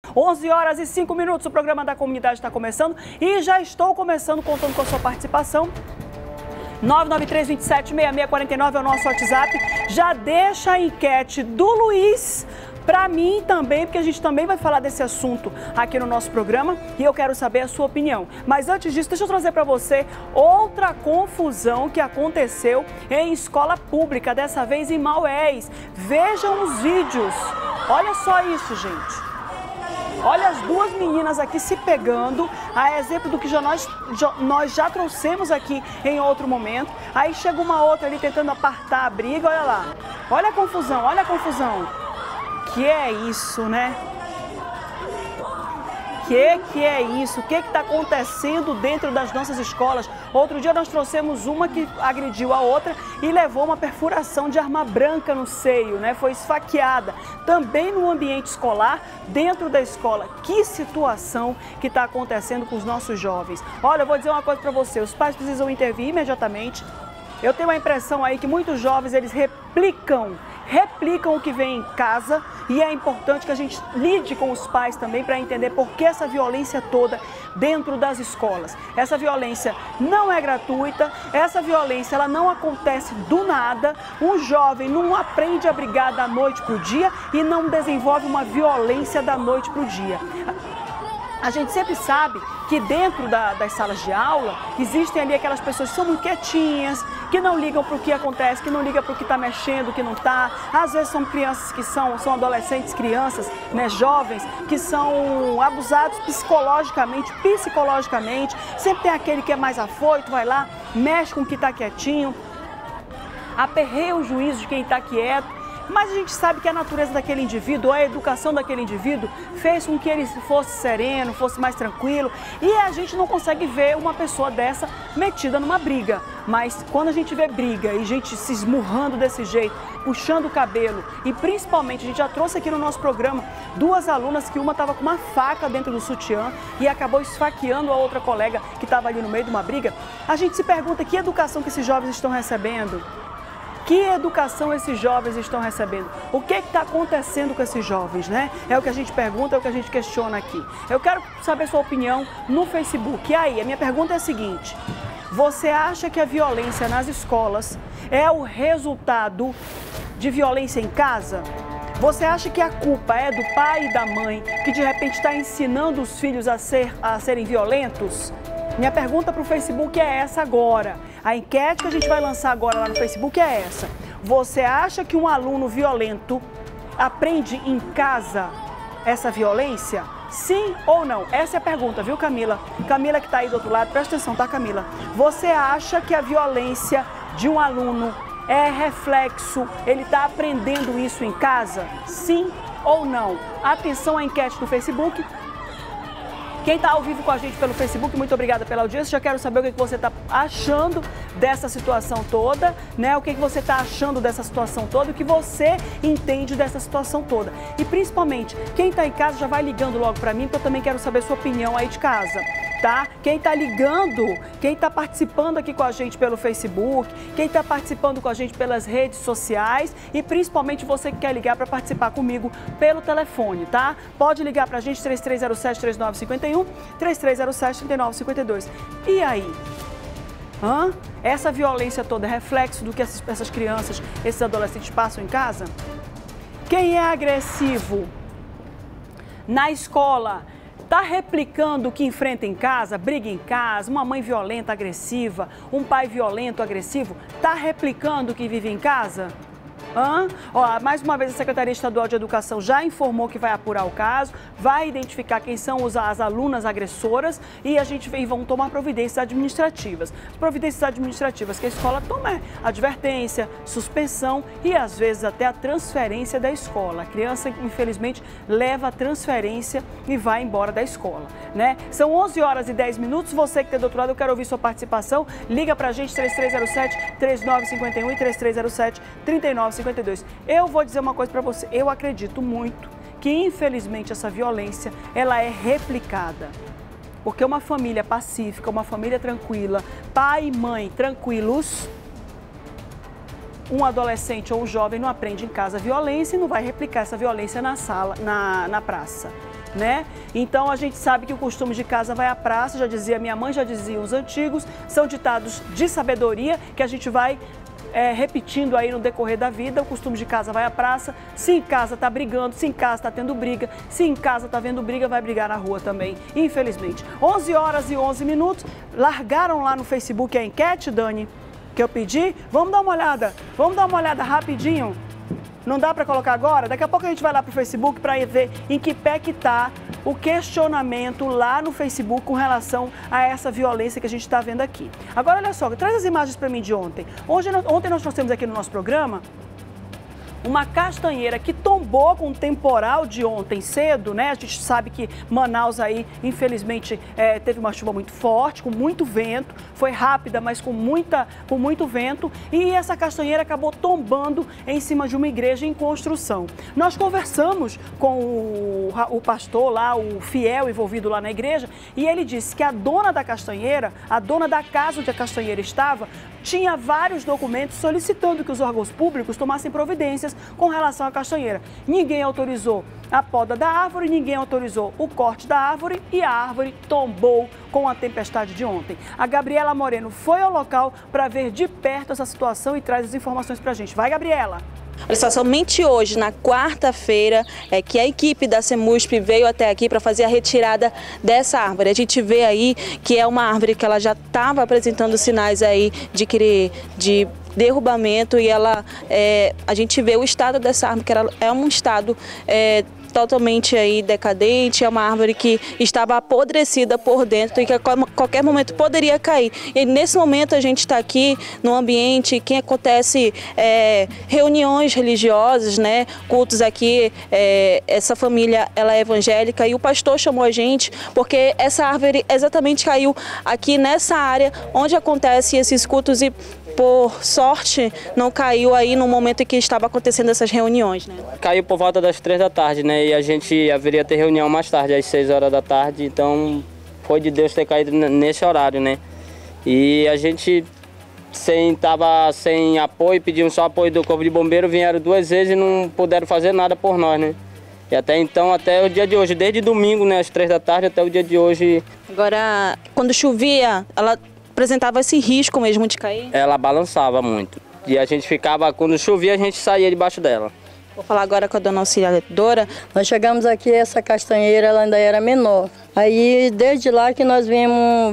11 horas e 5 minutos, o programa da comunidade está começando e já estou começando contando com a sua participação. 993-27-6649 é o nosso WhatsApp. Já deixa a enquete do Luiz para mim também, porque a gente também vai falar desse assunto aqui no nosso programa e eu quero saber a sua opinião. Mas antes disso, deixa eu trazer para você outra confusão que aconteceu em escola pública, dessa vez em Maués. Vejam os vídeos. Olha só isso, gente. Olha as duas meninas aqui se pegando, a exemplo do que nós já trouxemos aqui em outro momento. Aí chega uma outra ali tentando apartar a briga, olha lá. Olha a confusão, olha a confusão. Que é isso, né? Que é isso? O que está acontecendo dentro das nossas escolas? Outro dia nós trouxemos uma que agrediu a outra e levou uma perfuração de arma branca no seio, né? Foi esfaqueada. Também no ambiente escolar, dentro da escola. Que situação que está acontecendo com os nossos jovens? Olha, eu vou dizer uma coisa para você, os pais precisam intervir imediatamente. Eu tenho a impressão aí que muitos jovens, eles replicam o que vem em casa e é importante que a gente lide com os pais também para entender por que essa violência toda dentro das escolas. Essa violência não é gratuita, essa violência ela não acontece do nada, um jovem não aprende a brigar da noite para o dia e não desenvolve uma violência da noite para o dia. A gente sempre sabe que dentro das salas de aula existem ali aquelas pessoas que são muito quietinhas, que não ligam para o que acontece, que não ligam para o que está mexendo, o que não está. Às vezes são crianças que são adolescentes, crianças, né, jovens, que são abusados psicologicamente. Sempre tem aquele que é mais afoito, vai lá, mexe com o que está quietinho, aperreia o juízo de quem está quieto. Mas a gente sabe que a natureza daquele indivíduo, a educação daquele indivíduo fez com que ele fosse sereno, fosse mais tranquilo. E a gente não consegue ver uma pessoa dessa metida numa briga. Mas quando a gente vê briga e gente se esmurrando desse jeito, puxando o cabelo e principalmente, a gente já trouxe aqui no nosso programa duas alunas que uma estava com uma faca dentro do sutiã e acabou esfaqueando a outra colega que estava ali no meio de uma briga. A gente se pergunta que educação que esses jovens estão recebendo? Que educação esses jovens estão recebendo? O que está acontecendo com esses jovens, né? É o que a gente pergunta, é o que a gente questiona aqui. Eu quero saber sua opinião no Facebook. E aí, a minha pergunta é a seguinte: você acha que a violência nas escolas é o resultado de violência em casa? Você acha que a culpa é do pai e da mãe que de repente está ensinando os filhos a serem violentos? Minha pergunta para o Facebook é essa agora. A enquete que a gente vai lançar agora lá no Facebook é essa. Você acha que um aluno violento aprende em casa essa violência? Sim ou não? Essa é a pergunta, viu, Camila? Camila que está aí do outro lado, presta atenção, tá, Camila? Você acha que a violência de um aluno é reflexo, ele está aprendendo isso em casa? Sim ou não? Atenção à enquete do Facebook. Quem está ao vivo com a gente pelo Facebook, muito obrigada pela audiência. Já quero saber o que você está achando dessa situação toda, né? O que você está achando dessa situação toda, o que você entende dessa situação toda. E principalmente, quem está em casa já vai ligando logo para mim, porque eu também quero saber a sua opinião aí de casa. Tá? Quem está ligando, quem está participando aqui com a gente pelo Facebook, quem está participando com a gente pelas redes sociais e principalmente você que quer ligar para participar comigo pelo telefone, tá? Pode ligar para a gente 3307-3951, 3307-3952. E aí? Essa violência toda é reflexo do que essas crianças, esses adolescentes passam em casa? Quem é agressivo na escola? Está replicando o que enfrenta em casa, briga em casa, uma mãe violenta, agressiva, um pai violento, agressivo? Está replicando o que vive em casa? Ó, mais uma vez a Secretaria Estadual de Educação já informou que vai apurar o caso, vai identificar quem são as alunas agressoras e vão tomar providências administrativas. As providências administrativas que a escola toma é advertência, suspensão e às vezes até a transferência da escola. A criança, infelizmente, leva a transferência e vai embora da escola, né? São 11 horas e 10 minutos. Você que está do outro lado, eu quero ouvir sua participação. Liga pra gente 3307-3951 e 3307-3952. Eu vou dizer uma coisa para você, eu acredito muito que infelizmente essa violência ela é replicada. Porque uma família pacífica, uma família tranquila, pai e mãe tranquilos, um adolescente ou um jovem não aprende em casa violência e não vai replicar essa violência na sala, na praça. né? Então a gente sabe que o costume de casa vai à praça, já dizia minha mãe, já diziam os antigos, são ditados de sabedoria que a gente vai repetindo aí no decorrer da vida. O costume de casa vai à praça, se em casa tá brigando, se em casa está tendo briga, se em casa tá vendo briga, vai brigar na rua também, infelizmente. 11h11, largaram lá no Facebook a enquete, Dani, que eu pedi. Vamos dar uma olhada rapidinho. Não dá para colocar agora? Daqui a pouco a gente vai lá para o Facebook para ver em que pé que está o questionamento lá no Facebook com relação a essa violência que a gente está vendo aqui. Agora, olha só, traz as imagens para mim de ontem. Ontem nós trouxemos aqui no nosso programa uma castanheira que tombou com o temporal de ontem cedo, né? A gente sabe que Manaus aí, infelizmente, teve uma chuva muito forte, com muito vento. Foi rápida, mas com muito vento. E essa castanheira acabou tombando em cima de uma igreja em construção. Nós conversamos com o pastor lá, o fiel envolvido lá na igreja, e ele disse que a dona da castanheira, a dona da casa onde a castanheira estava, tinha vários documentos solicitando que os órgãos públicos tomassem providências com relação à castanheira. Ninguém autorizou a poda da árvore, ninguém autorizou o corte da árvore e a árvore tombou com a tempestade de ontem. A Gabriela Moreno foi ao local para ver de perto essa situação e traz as informações para a gente. Vai, Gabriela! Olha só, somente hoje, na quarta-feira, que a equipe da CEMUSP veio até aqui para fazer a retirada dessa árvore. A gente vê aí que é uma árvore que ela já estava apresentando sinais aí de derrubamento e a gente vê o estado dessa árvore, que é um estado totalmente aí decadente, é uma árvore que estava apodrecida por dentro e que a qualquer momento poderia cair. E nesse momento a gente está aqui no ambiente que acontece reuniões religiosas, né, cultos aqui. Essa família ela é evangélica e o pastor chamou a gente porque essa árvore exatamente caiu aqui nessa área onde acontecem esses cultos e por sorte não caiu aí no momento em que estava acontecendo essas reuniões, né? Caiu por volta das 3 da tarde, né? E a gente haveria ter reunião mais tarde, às 6 horas da tarde, então foi de Deus ter caído nesse horário, né? E a gente estava sem apoio, pedimos só apoio do Corpo de Bombeiro, vieram 2 vezes e não puderam fazer nada por nós, né? E até então, até o dia de hoje, desde domingo, né, às 3 da tarde até o dia de hoje. Agora, quando chovia, ela apresentava esse risco mesmo de cair? Ela balançava muito. E a gente ficava, quando chovia, a gente saía debaixo dela. Vou falar agora com a dona auxiliadora. Nós chegamos aqui, essa castanheira ela ainda era menor. Aí, desde lá que nós vem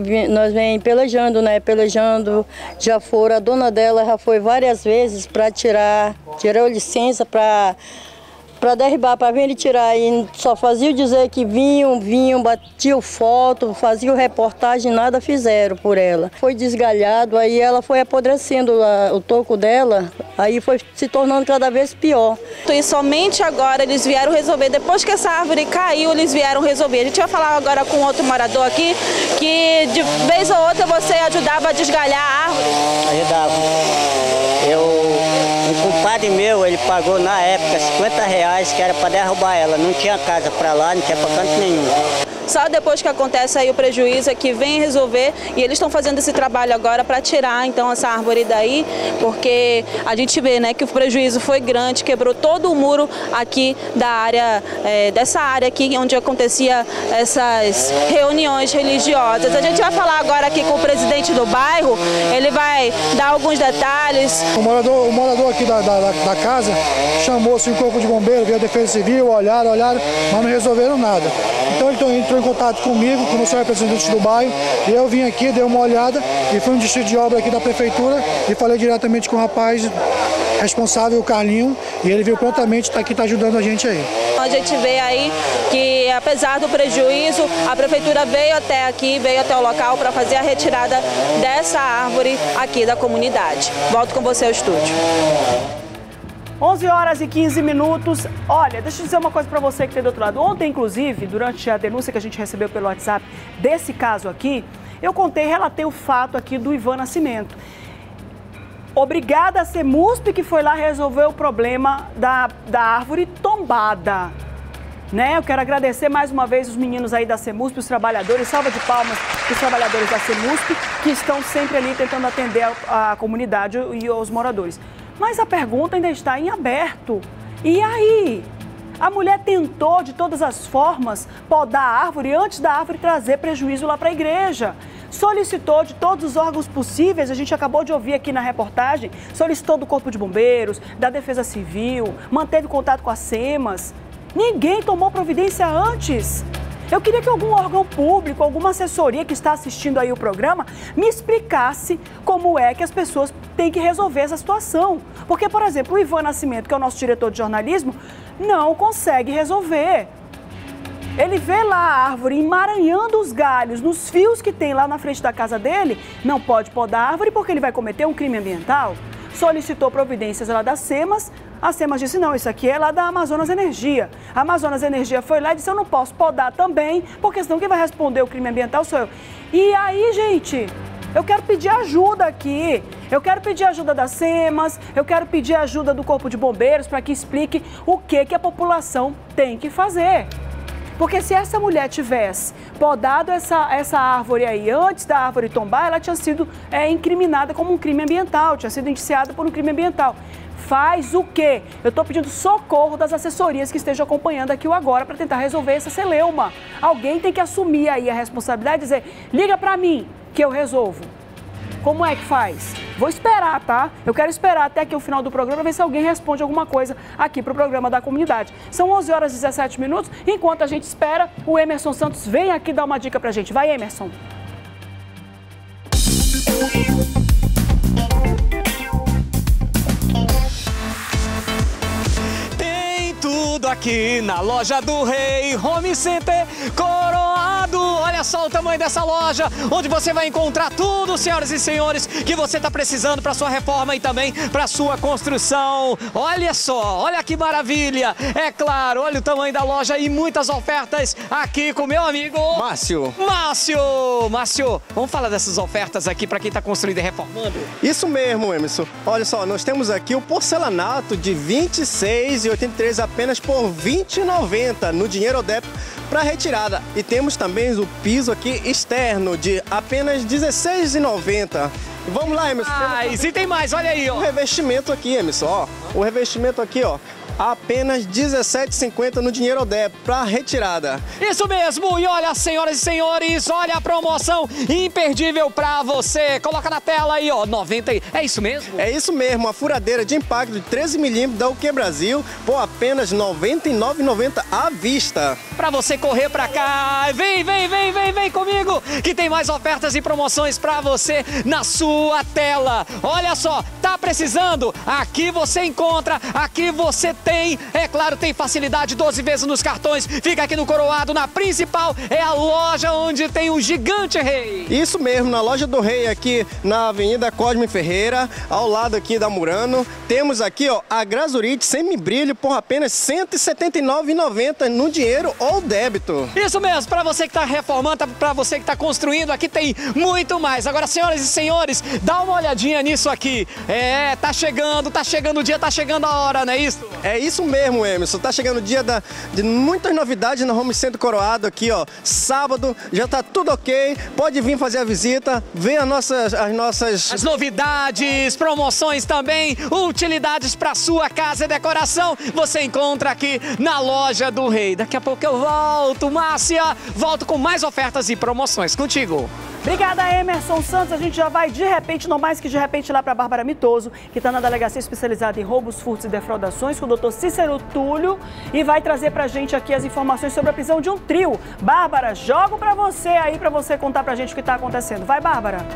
pelejando, né? Pelejando, já foram, a dona dela já foi várias vezes para tirou licença para derribar, para vir ele tirar, e só fazia dizer que vinham, batiam foto, faziam reportagem, nada fizeram por ela. Foi desgalhado, aí ela foi apodrecendo o toco dela, aí foi se tornando cada vez pior. E somente agora eles vieram resolver, depois que essa árvore caiu, eles vieram resolver. A gente vai falar agora com outro morador aqui, que de vez ou outra você ajudava a desgalhar a árvore. Ajudava. Um compadre meu, ele pagou na época R$50 que era para derrubar ela. Não tinha casa para lá, não tinha para canto nenhum. Só depois que acontece aí o prejuízo é que vem resolver e eles estão fazendo esse trabalho agora para tirar então essa árvore daí, porque a gente vê, né, que o prejuízo foi grande, quebrou todo o muro aqui da área, dessa área aqui onde acontecia essas reuniões religiosas. A gente vai falar agora aqui com o presidente do bairro, ele vai dar alguns detalhes. O morador aqui da casa chamou-se o Corpo de Bombeiro, veio a Defesa Civil, olharam, mas não resolveram nada. Então ele entrou em contato comigo, como sou representante do bairro, e eu vim aqui, dei uma olhada, e fui um distrito de obra aqui da prefeitura, e falei diretamente com o rapaz responsável, o Carlinho, e ele veio prontamente, está aqui, está ajudando a gente aí. A gente vê aí que, apesar do prejuízo, a prefeitura veio até aqui, veio até o local para fazer a retirada dessa árvore aqui da comunidade. Volto com você ao estúdio. 11h15. Olha, deixa eu dizer uma coisa para você que tem do outro lado. Ontem, inclusive, durante a denúncia que a gente recebeu pelo WhatsApp desse caso aqui, eu relatei o fato aqui do Ivan Nascimento. Obrigada a CEMUSP que foi lá resolver o problema da árvore tombada. Né? Eu quero agradecer mais uma vez os meninos aí da CEMUSP, os trabalhadores, salva de palmas os trabalhadores da CEMUSP, que estão sempre ali tentando atender a comunidade e os moradores. Mas a pergunta ainda está em aberto. E aí? A mulher tentou, de todas as formas, podar a árvore antes da árvore trazer prejuízo lá para a igreja. Solicitou de todos os órgãos possíveis, a gente acabou de ouvir aqui na reportagem, solicitou do Corpo de Bombeiros, da Defesa Civil, manteve contato com a SEMAS. Ninguém tomou providência antes. Eu queria que algum órgão público, alguma assessoria que está assistindo aí o programa, me explicasse como é que as pessoas têm que resolver essa situação. Porque, por exemplo, o Ivan Nascimento, que é o nosso diretor de jornalismo, não consegue resolver. Ele vê lá a árvore emaranhando os galhos nos fios que tem lá na frente da casa dele, não pode podar a árvore porque ele vai cometer um crime ambiental. Solicitou providências lá da SEMAS, a SEMAS disse, não, isso aqui é lá da Amazonas Energia. A Amazonas Energia foi lá e disse, eu não posso podar também, porque senão quem vai responder o crime ambiental sou eu. E aí, gente, eu quero pedir ajuda aqui, eu quero pedir ajuda da SEMAS, eu quero pedir ajuda do Corpo de Bombeiros para que explique o que a população tem que fazer. Porque se essa mulher tivesse podado essa árvore aí antes da árvore tombar, ela tinha sido incriminada como um crime ambiental, tinha sido indiciada por um crime ambiental. Faz o quê? Eu estou pedindo socorro das assessorias que estejam acompanhando aqui o Agora para tentar resolver essa celeuma. Alguém tem que assumir aí a responsabilidade e dizer, liga para mim que eu resolvo. Como é que faz? Vou esperar, tá? Eu quero esperar até aqui o final do programa ver se alguém responde alguma coisa aqui para o programa da comunidade. São 11 horas e 17 minutos. Enquanto a gente espera, o Emerson Santos vem aqui dar uma dica pra gente. Vai, Emerson. Tudo aqui na loja do Rei Home Center Coroado. Olha só o tamanho dessa loja, onde você vai encontrar tudo, senhoras e senhores, que você está precisando para sua reforma e também para sua construção. Olha só, olha que maravilha. É claro, olha o tamanho da loja e muitas ofertas aqui com meu amigo Márcio, vamos falar dessas ofertas aqui para quem está construindo e reformando? Isso mesmo, Emerson. Olha só, nós temos aqui o porcelanato de R$ 26,83 apenas por R$ 20,90 no dinheiro ou débito para retirada. E temos também o piso aqui externo de apenas R$ 16,90. Vamos lá, Emerson. E tem mais, olha aí, ó. O revestimento aqui, Emerson, ó. O revestimento aqui, ó. Apenas R$ 17,50 no dinheiro ou débito para retirada. Isso mesmo! E olha, senhoras e senhores, olha a promoção imperdível para você. Coloca na tela aí, ó, 90. É isso mesmo? É isso mesmo, a furadeira de impacto de 13 milímetros da UK Brasil por apenas R$ 99,90 à vista. Para você correr para cá, vem comigo, que tem mais ofertas e promoções para você na sua tela. Olha só, tá precisando? Aqui você encontra, aqui você tem, é claro, tem facilidade, 12 vezes nos cartões, fica aqui no Coroado, na principal, é a loja onde tem o Gigante Rei. Isso mesmo, na loja do Rei, aqui na Avenida Cosme Ferreira, ao lado aqui da Murano, temos aqui, ó, a Grazurite semibrilho por apenas R$ 179,90 no dinheiro ou débito. Isso mesmo, para você que está reformando, para você que está construindo, aqui tem muito mais. Agora, senhoras e senhores, dá uma olhadinha nisso aqui. Tá chegando o dia, tá chegando a hora, não é isso? É isso mesmo, Emerson. Tá chegando o dia de muitas novidades na Home Center Coroado aqui, ó. Sábado, já tá tudo ok. Pode vir fazer a visita, ver as nossas novidades, promoções também, utilidades para sua casa e decoração. Você encontra aqui na loja do Rei. Daqui a pouco eu volto, Márcia. Volto com mais ofertas e promoções contigo. Obrigada, Emerson Santos. A gente já vai de repente, não mais que de repente, lá para a Bárbara Mitoso, que está na delegacia especializada em roubos, furtos e defraudações, com o doutor Cícero Túlio, e vai trazer para a gente aqui as informações sobre a prisão de um trio. Bárbara, jogo para você aí, para você contar para a gente o que está acontecendo. Vai, Bárbara.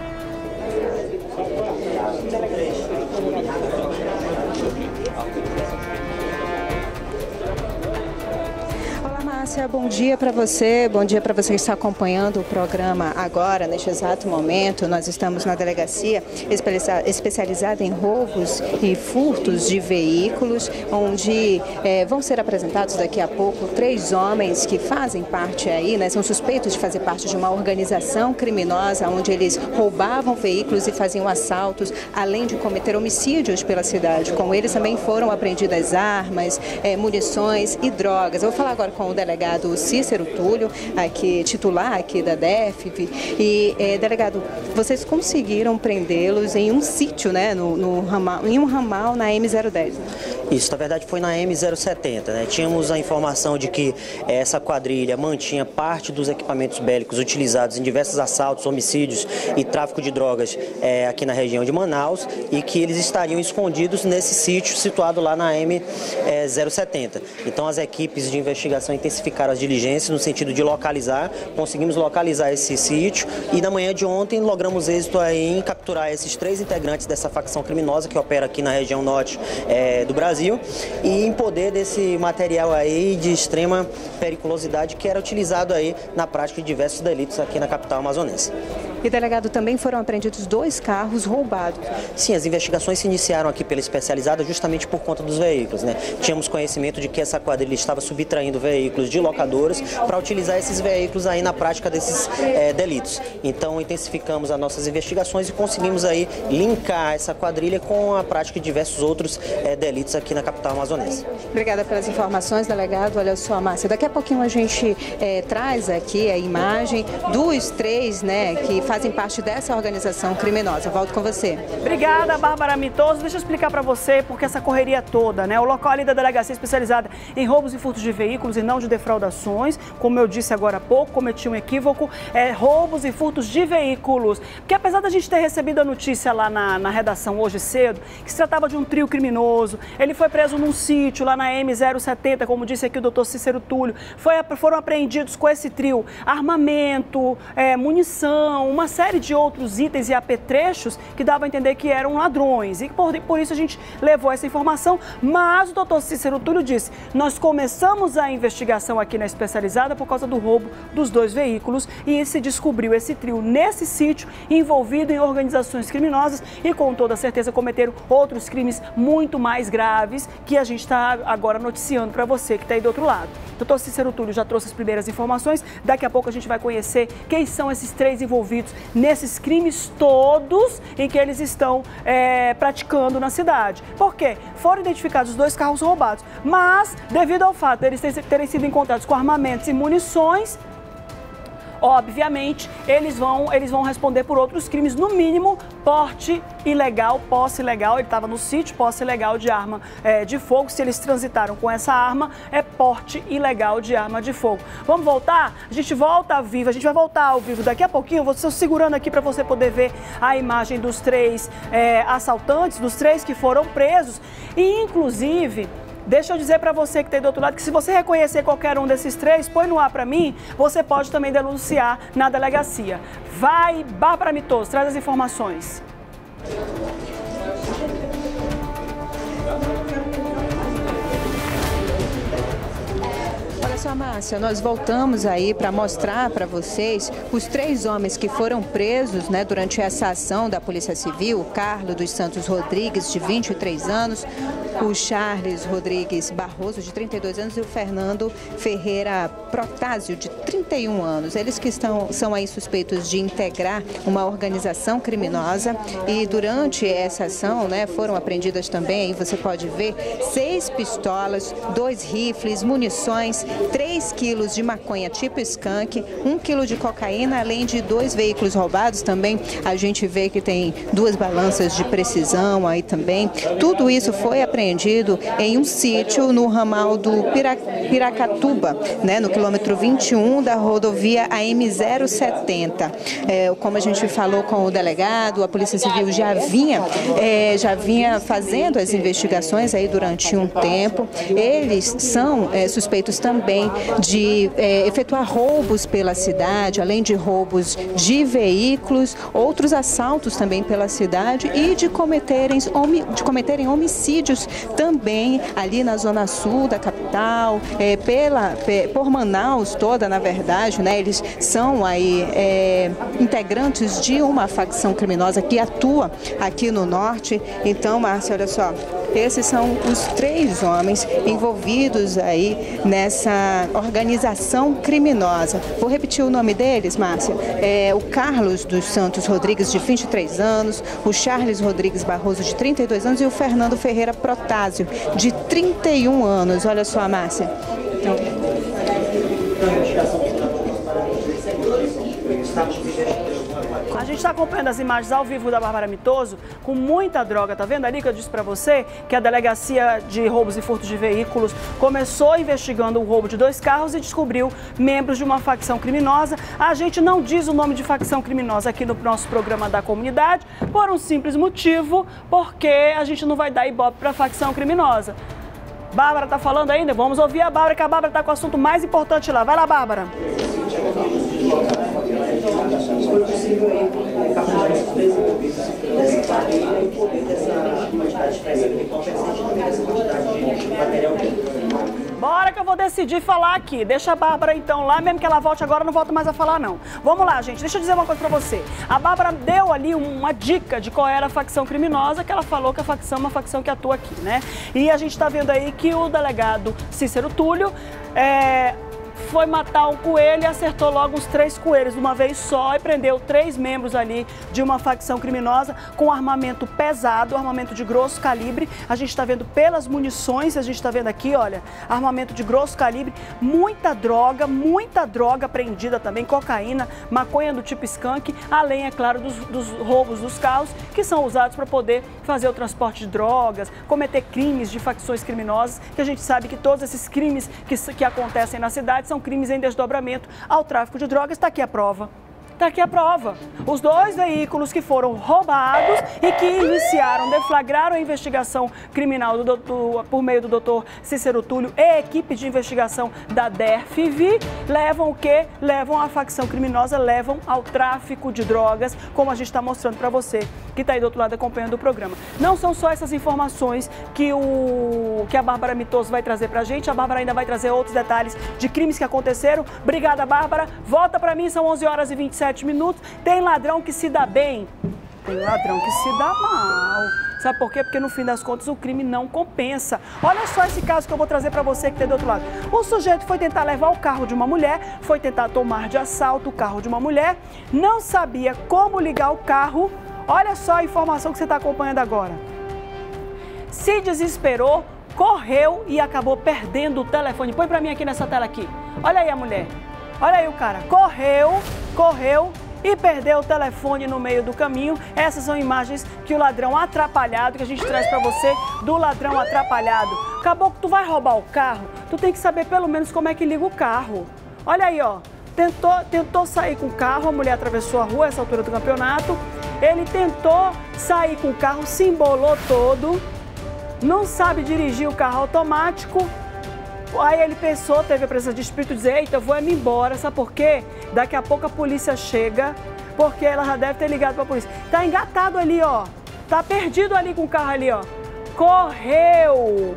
Márcia, bom dia para você que está acompanhando o programa agora, neste exato momento. Nós estamos na delegacia especializada em roubos e furtos de veículos, onde vão ser apresentados daqui a pouco 3 homens que fazem parte aí, né, são suspeitos de fazer parte de uma organização criminosa, onde eles roubavam veículos e faziam assaltos, além de cometer homicídios pela cidade. Com eles também foram apreendidas armas, munições e drogas. Eu vou falar agora com o delegado delegado Cícero Túlio, aqui, titular aqui da DEFV. E, delegado, vocês conseguiram prendê-los em um sítio, né, em um ramal na M010. Isso, na verdade foi na M070, né? Tínhamos a informação de que essa quadrilha mantinha parte dos equipamentos bélicos utilizados em diversos assaltos, homicídios e tráfico de drogas aqui na região de Manaus e que eles estariam escondidos nesse sítio situado lá na M070. Então as equipes de investigação intensificaram as diligências no sentido de localizar, conseguimos localizar esse sítio e na manhã de ontem logramos êxito aí em capturar esses 3 integrantes dessa facção criminosa que opera aqui na região norte do Brasil e em poder desse material aí de extrema periculosidade que era utilizado aí na prática de diversos delitos aqui na capital amazonense. E, delegado, também foram apreendidos 2 carros roubados. Sim, as investigações se iniciaram aqui pela especializada justamente por conta dos veículos, né? Tínhamos conhecimento de que essa quadrilha estava subtraindo veículos de locadoras para utilizar esses veículos aí na prática desses delitos. Então, intensificamos as nossas investigações e conseguimos aí linkar essa quadrilha com a prática de diversos outros delitos aqui na capital amazonense. Obrigada pelas informações, delegado. Olha só, Márcia, daqui a pouquinho a gente traz aqui a imagem dos 3, né, que fazem parte dessa organização criminosa. Volto com você. Obrigada, Bárbara Mitoso. Deixa eu explicar para você porque essa correria toda, né? O local ali da delegacia especializada em roubos e furtos de veículos e não de defraudações, como eu disse agora há pouco, cometi um equívoco, roubos e furtos de veículos. Porque apesar da gente ter recebido a notícia lá na redação hoje cedo, que se tratava de um trio criminoso, ele foi preso num sítio lá na M070, como disse aqui o doutor Cícero Túlio, foram apreendidos com esse trio armamento, munição, uma série de outros itens e apetrechos que dava a entender que eram ladrões. E por isso a gente levou essa informação, mas o doutor Cícero Túlio disse, nós começamos a investigação aqui na especializada por causa do roubo dos 2 veículos e se descobriu esse trio nesse sítio envolvido em organizações criminosas e com toda certeza cometeram outros crimes muito mais graves que a gente está agora noticiando para você que está aí do outro lado. O doutor Cícero Túlio já trouxe as primeiras informações, daqui a pouco a gente vai conhecer quem são esses 3 envolvidos nesses crimes todos em que eles estão praticando na cidade. Por quê? Foram identificados os 2 carros roubados, mas devido ao fato de eles terem sido encontrados com armamentos e munições, obviamente, eles vão responder por outros crimes, no mínimo, porte ilegal, posse ilegal, ele estava no sítio, posse ilegal de arma de fogo, se eles transitaram com essa arma, é porte ilegal de arma de fogo. Vamos voltar? A gente volta ao vivo, a gente vai voltar ao vivo daqui a pouquinho, eu vou estar segurando aqui para você poder ver a imagem dos 3 assaltantes, dos 3 que foram presos e, inclusive, deixa eu dizer para você que está aí do outro lado que se você reconhecer qualquer um desses 3, põe no ar para mim, você pode também denunciar na delegacia. Vai, Bárbara Mitoso, traz as informações. Olha só, Márcia, nós voltamos aí para mostrar para vocês os 3 homens que foram presos, né, durante essa ação da Polícia Civil, o Carlos dos Santos Rodrigues, de 23 anos, o Charles Rodrigues Barroso, de 32 anos, e o Fernando Ferreira Protásio, de 31 anos. Eles que são aí suspeitos de integrar uma organização criminosa e durante essa ação, né, foram apreendidas também, aí você pode ver, 6 pistolas, 2 rifles, munições, 3 quilos de maconha tipo skunk, 1 quilo de cocaína, além de 2 veículos roubados também. A gente vê que tem 2 balanças de precisão aí também. Tudo isso foi apreendido em um sítio no ramal do Piracatuba, né, no quilômetro 21 da rodovia AM070. Como a gente falou com o delegado, a Polícia Civil já vinha fazendo as investigações aí durante um tempo. Eles são suspeitos também de efetuar roubos pela cidade, além de roubos de veículos, outros assaltos também pela cidade e de cometerem homicídios também ali na zona sul da capital, por Manaus toda, na verdade, né? Eles são aí integrantes de uma facção criminosa que atua aqui no norte. Então, Márcia, olha só, esses são os 3 homens envolvidos aí nessa organização criminosa. Vou repetir o nome deles, Márcia. O Carlos dos Santos Rodrigues, de 23 anos, o Charles Rodrigues Barroso, de 32 anos, e o Fernando Ferreira Protásio, de 31 anos. Olha só, Márcia. Então, gente está acompanhando as imagens ao vivo da Bárbara Mitoso com muita droga. Tá vendo ali que eu disse para você que a Delegacia de Roubos e Furtos de Veículos começou investigando o roubo de 2 carros e descobriu membros de uma facção criminosa. A gente não diz o nome de facção criminosa aqui no nosso programa da comunidade por um simples motivo, porque a gente não vai dar ibope para facção criminosa. Bárbara tá falando ainda? Vamos ouvir a Bárbara, que a Bárbara tá com o assunto mais importante lá. Vai lá, Bárbara. Bora que eu vou decidir falar aqui. Deixa a Bárbara então lá, mesmo que ela volte agora, eu não volto mais a falar não. Vamos lá, gente, deixa eu dizer uma coisa pra você. A Bárbara deu ali uma dica de qual era a facção criminosa, que ela falou que a facção é uma facção que atua aqui, né? E a gente tá vendo aí que o delegado Cícero Túlio foi matar um coelho e acertou logo os 3 coelhos de uma vez só e prendeu 3 membros ali de uma facção criminosa com armamento pesado, armamento de grosso calibre. A gente está vendo pelas munições, a gente está vendo aqui, olha, armamento de grosso calibre, muita droga apreendida também, cocaína, maconha do tipo skunk, além, é claro, dos roubos dos carros que são usados para poder fazer o transporte de drogas, cometer crimes de facções criminosas, que a gente sabe que todos esses crimes que acontecem na cidade são crimes em desdobramento ao tráfico de drogas. Está aqui a prova. Está aqui a prova. Os 2 veículos que foram roubados e que iniciaram, deflagraram a investigação criminal por meio do doutor Cícero Túlio e equipe de investigação da DERFV, levam o quê? Levam a facção criminosa, levam ao tráfico de drogas, como a gente está mostrando para você que está aí do outro lado acompanhando o programa. Não são só essas informações que a Bárbara Mitoso vai trazer para a gente, a Bárbara ainda vai trazer outros detalhes de crimes que aconteceram. Obrigada, Bárbara. Volta para mim, são 11h27 minutos. Tem ladrão que se dá bem, tem ladrão que se dá mal. Sabe por quê? Porque no fim das contas o crime não compensa. Olha só esse caso que eu vou trazer para você que tem do outro lado. O sujeito foi tentar levar o carro de uma mulher, foi tentar tomar de assalto o carro de uma mulher, não sabia como ligar o carro. Olha só a informação que você está acompanhando agora. Se desesperou, correu e acabou perdendo o telefone. Põe para mim aqui nessa tela aqui. Olha aí a mulher. Olha aí o cara. Correu e perdeu o telefone no meio do caminho. Essas são imagens que o ladrão atrapalhado, que a gente traz pra você, do ladrão atrapalhado. Acabou que tu vai roubar o carro, tu tem que saber pelo menos como é que liga o carro. Olha aí, ó. Tentou sair com o carro, a mulher atravessou a rua, essa altura do campeonato. Ele tentou sair com o carro, se embolou todo, não sabe dirigir o carro automático. Aí ele pensou, teve a presença de espírito, dizer, eita, eu vou me embora, sabe por quê? Daqui a pouco a polícia chega, porque ela já deve ter ligado para a polícia. Tá engatado ali, ó, tá perdido ali com o carro ali, ó. Correu,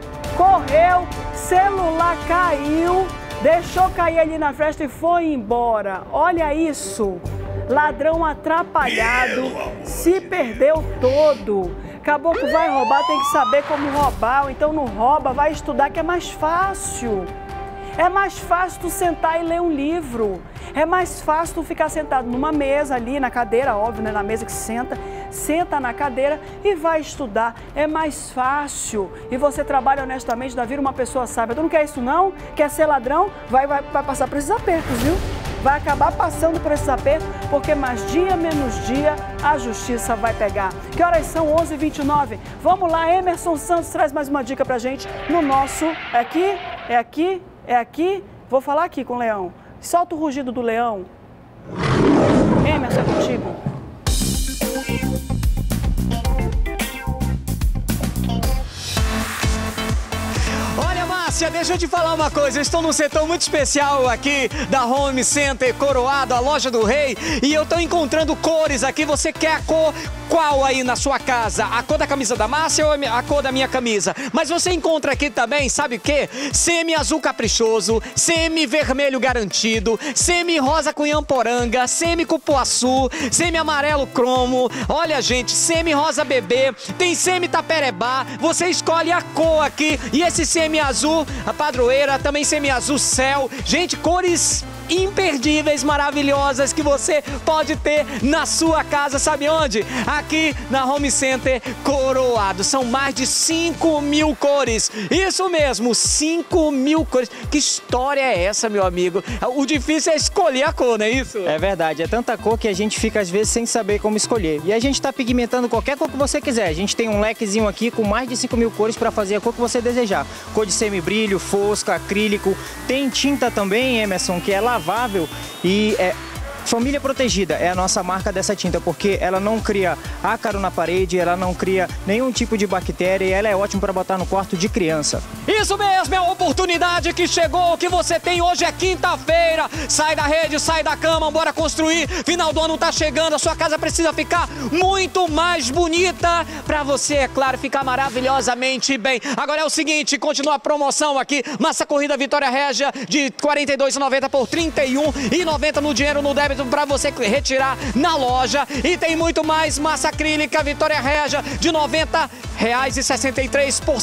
celular caiu, deixou cair ali na fresta e foi embora. Olha isso, ladrão atrapalhado, se perdeu todo. Caboclo vai roubar, tem que saber como roubar, ou então não rouba, vai estudar que é mais fácil. É mais fácil tu sentar e ler um livro. É mais fácil tu ficar sentado numa mesa ali, na cadeira, óbvio, né? Na mesa que senta na cadeira e vai estudar. É mais fácil. E você trabalha honestamente, vira uma pessoa sábia. Tu não quer isso não? Quer ser ladrão? Vai passar por esses apertos, viu? Vai acabar passando por esses apertos, porque mais dia, menos dia, a justiça vai pegar. Que horas são? 11h29. Vamos lá, Emerson Santos traz mais uma dica pra gente no nosso... É aqui? Vou falar aqui com o Leão. Solta o rugido do leão. Emerson, é contigo. Deixa eu te falar uma coisa, eu estou num setor muito especial aqui da Home Center Coroado, a loja do rei, e eu estou encontrando cores aqui. Você quer a cor qual aí na sua casa? A cor da camisa da Márcia ou a cor da minha camisa? Mas você encontra aqui também, sabe o quê? Semi-azul caprichoso, semi-vermelho garantido, semi-rosa com iamporanga, semi-cupuaçu, semi-amarelo cromo, olha gente, semi-rosa bebê, tem semi-taperebá, você escolhe a cor aqui, e esse semi-azul, a padroeira, também semi-azul céu, gente, cores imperdíveis, maravilhosas que você pode ter na sua casa. Sabe onde? Aqui na Home Center Coroado. São mais de 5.000 cores. Isso mesmo, 5.000 cores. Que história é essa, meu amigo? O difícil é escolher a cor, não é isso? É verdade, é tanta cor que a gente fica às vezes sem saber como escolher. E a gente está pigmentando qualquer cor que você quiser. A gente tem um lequezinho aqui com mais de 5.000 cores para fazer a cor que você desejar. Cor de semibrilho, fosca, acrílico. Tem tinta também, Emerson, que é lavável e é Família Protegida é a nossa marca dessa tinta, porque ela não cria ácaro na parede, ela não cria nenhum tipo de bactéria e ela é ótima para botar no quarto de criança. Isso mesmo, é a oportunidade que chegou, que você tem hoje é quinta-feira. Sai da rede, sai da cama, bora construir. Final do ano tá chegando, a sua casa precisa ficar muito mais bonita para você, é claro, ficar maravilhosamente bem. Agora é o seguinte, continua a promoção aqui, massa corrida Vitória Régia de R$ 42,90 por R$ 31,90 no dinheiro, no débito, para você retirar na loja. E tem muito mais, massa acrílica Vitória Régia de R$ 90,63 por R$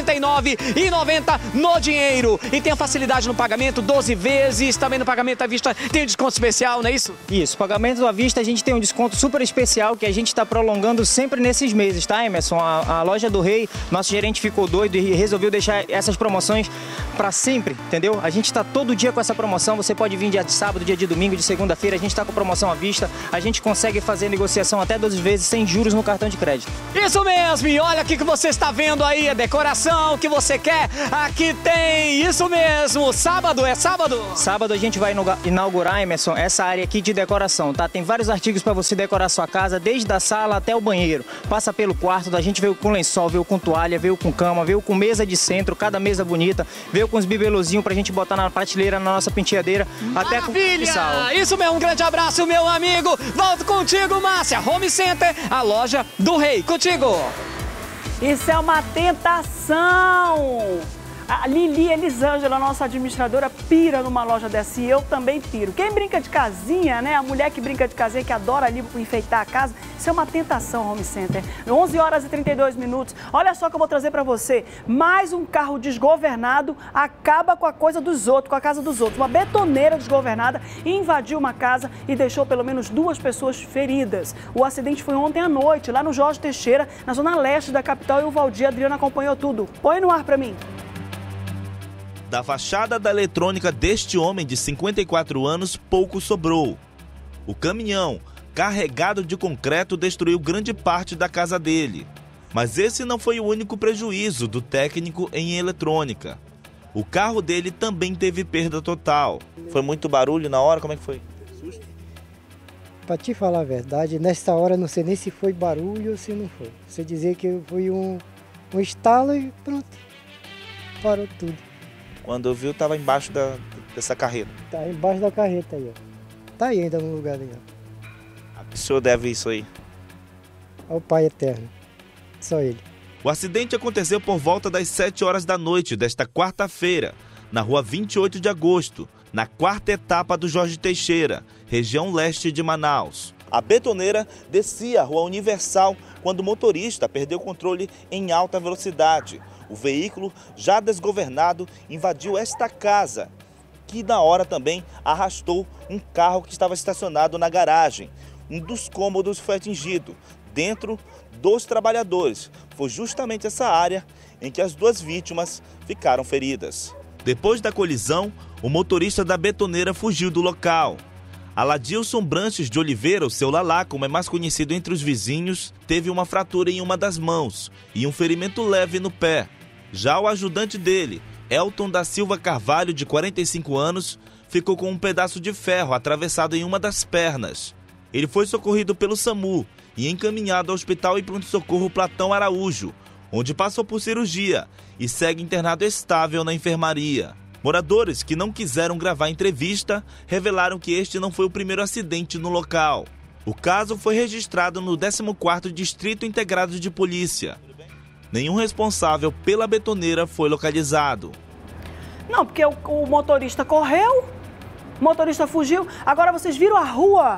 69,90 no dinheiro. E tem a facilidade no pagamento, 12 vezes, também no pagamento à vista tem um desconto especial, não é isso? Isso, pagamento à vista a gente tem um desconto super especial que a gente está prolongando sempre nesses meses, tá, Emerson? A loja do Rei, nosso gerente ficou doido e resolveu deixar essas promoções para sempre, entendeu? A gente está todo dia com essa promoção, você pode vir dia de sábado, dia de domingo, de segunda-feira, a gente está com promoção à vista, a gente consegue fazer negociação até 12 vezes sem juros no cartão de crédito. Isso mesmo, e olha aqui que você está vendo aí, a decoração que você quer, aqui tem, isso mesmo, sábado, é sábado? Sábado a gente vai inaugurar, Emerson, essa área aqui de decoração, tá? Tem vários artigos para você decorar sua casa, desde a sala até o banheiro, passa pelo quarto, a gente veio com lençol, veio com toalha, veio com cama, veio com mesa de centro, cada mesa bonita, veio com os bibelozinhos pra gente botar na prateleira, na noça penteadeira, até com sal. Isso mesmo, um grande abraço, meu amigo, volto contigo, Márcia, Home Center, a loja do Rei, contigo. Isso é uma tentação! A Lili Elisângela, nossa administradora, pira numa loja dessa e eu também piro. Quem brinca de casinha, né? A mulher que brinca de casinha, que adora ali enfeitar a casa, isso é uma tentação, Home Center. 11 horas e 32 minutos. Olha só que eu vou trazer pra você. Mais um carro desgovernado acaba com a coisa dos outros, com a casa dos outros. Uma betoneira desgovernada invadiu uma casa e deixou pelo menos 2 pessoas feridas. O acidente foi ontem à noite, lá no Jorge Teixeira, na zona leste da capital, e o Valdir Adriano acompanhou tudo. Põe no ar pra mim. Da fachada da eletrônica deste homem de 54 anos, pouco sobrou. O caminhão, carregado de concreto, destruiu grande parte da casa dele. Mas esse não foi o único prejuízo do técnico em eletrônica. O carro dele também teve perda total. Foi muito barulho na hora? Como é que foi? Para te falar a verdade, nessa hora não sei nem se foi barulho ou se não foi. Você dizer que foi um estalo e pronto, parou tudo. Quando eu vi, eu estava embaixo dessa carreta. Tá embaixo da carreta aí, ó. Tá aí ainda no lugar aí, ó. A que o senhor deve isso aí? Ao Pai Eterno. Só ele. O acidente aconteceu por volta das 7 horas da noite desta quarta-feira, na rua 28 de agosto, na 4ª etapa do Jorge Teixeira, região leste de Manaus. A betoneira descia a Rua Universal quando o motorista perdeu o controle em alta velocidade. O veículo, já desgovernado, invadiu esta casa, que na hora também arrastou um carro que estava estacionado na garagem. Um dos cômodos foi atingido. Dentro, 2 trabalhadores. Foi justamente essa área em que as 2 vítimas ficaram feridas. Depois da colisão, o motorista da betoneira fugiu do local. Aladilson Branches de Oliveira, o seu Lalá, como é mais conhecido entre os vizinhos, teve uma fratura em uma das mãos e um ferimento leve no pé. Já o ajudante dele, Elton da Silva Carvalho, de 45 anos, ficou com um pedaço de ferro atravessado em uma das pernas. Ele foi socorrido pelo SAMU e encaminhado ao Hospital e Pronto-Socorro Platão Araújo, onde passou por cirurgia e segue internado estável na enfermaria. Moradores que não quiseram gravar entrevista revelaram que este não foi o primeiro acidente no local. O caso foi registrado no 14º Distrito Integrado de Polícia. Nenhum responsável pela betoneira foi localizado. Não, porque o motorista correu, o motorista fugiu. Agora vocês viram a rua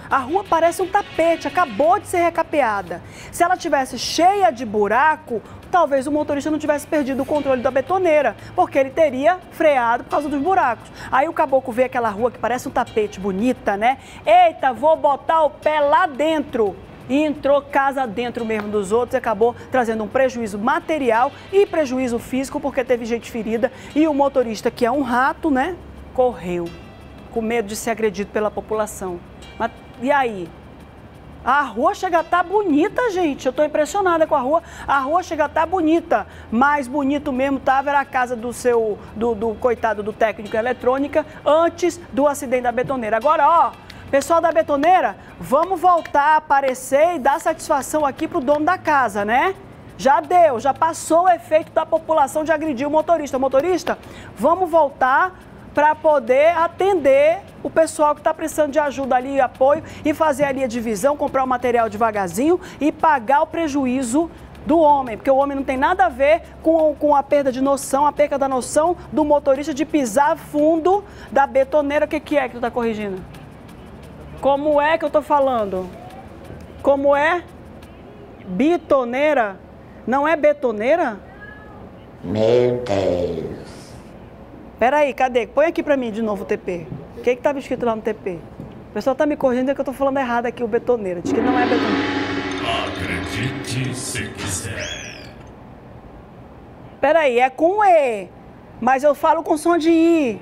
A rua parece um tapete, acabou de ser recapeada. Se ela tivesse cheia de buraco, talvez o motorista não tivesse perdido o controle da betoneira, porque ele teria freado por causa dos buracos. Aí o caboclo vê aquela rua que parece um tapete, bonita, né? Eita, vou botar o pé lá dentro. E entrou casa dentro mesmo dos outros e acabou trazendo um prejuízo material e prejuízo físico, porque teve gente ferida. E o motorista, que é um rato, né, correu, com medo de ser agredido pela população. Mas, e aí? A rua chega a estar bonita, gente. Eu estou impressionada com a rua. A rua chega a estar bonita. Mais bonito mesmo estava era a casa do coitado do técnico em eletrônica antes do acidente da betoneira. Agora, ó, pessoal da betoneira, vamos voltar a aparecer e dar satisfação aqui pro dono da casa, né? Já deu, já passou o efeito da população de agredir o motorista. Motorista, vamos voltar para poder atender o pessoal que está precisando de ajuda ali, apoio, e fazer ali a divisão, comprar o material devagarzinho e pagar o prejuízo do homem, porque o homem não tem nada a ver com a perda de noção, a perda da noção do motorista de pisar fundo da betoneira. O que é que tu está corrigindo? Como é que eu tô falando? Como é? Bitoneira? Não é betoneira? Meu Deus. Peraí, cadê? Põe aqui pra mim de novo o TP. O que estava escrito lá no TP? O pessoal tá me corrigindo, é que eu tô falando errado aqui, o betoneira. Diz que não é betoneira. Acredite se quiser. Peraí, é com E, mas eu falo com som de I.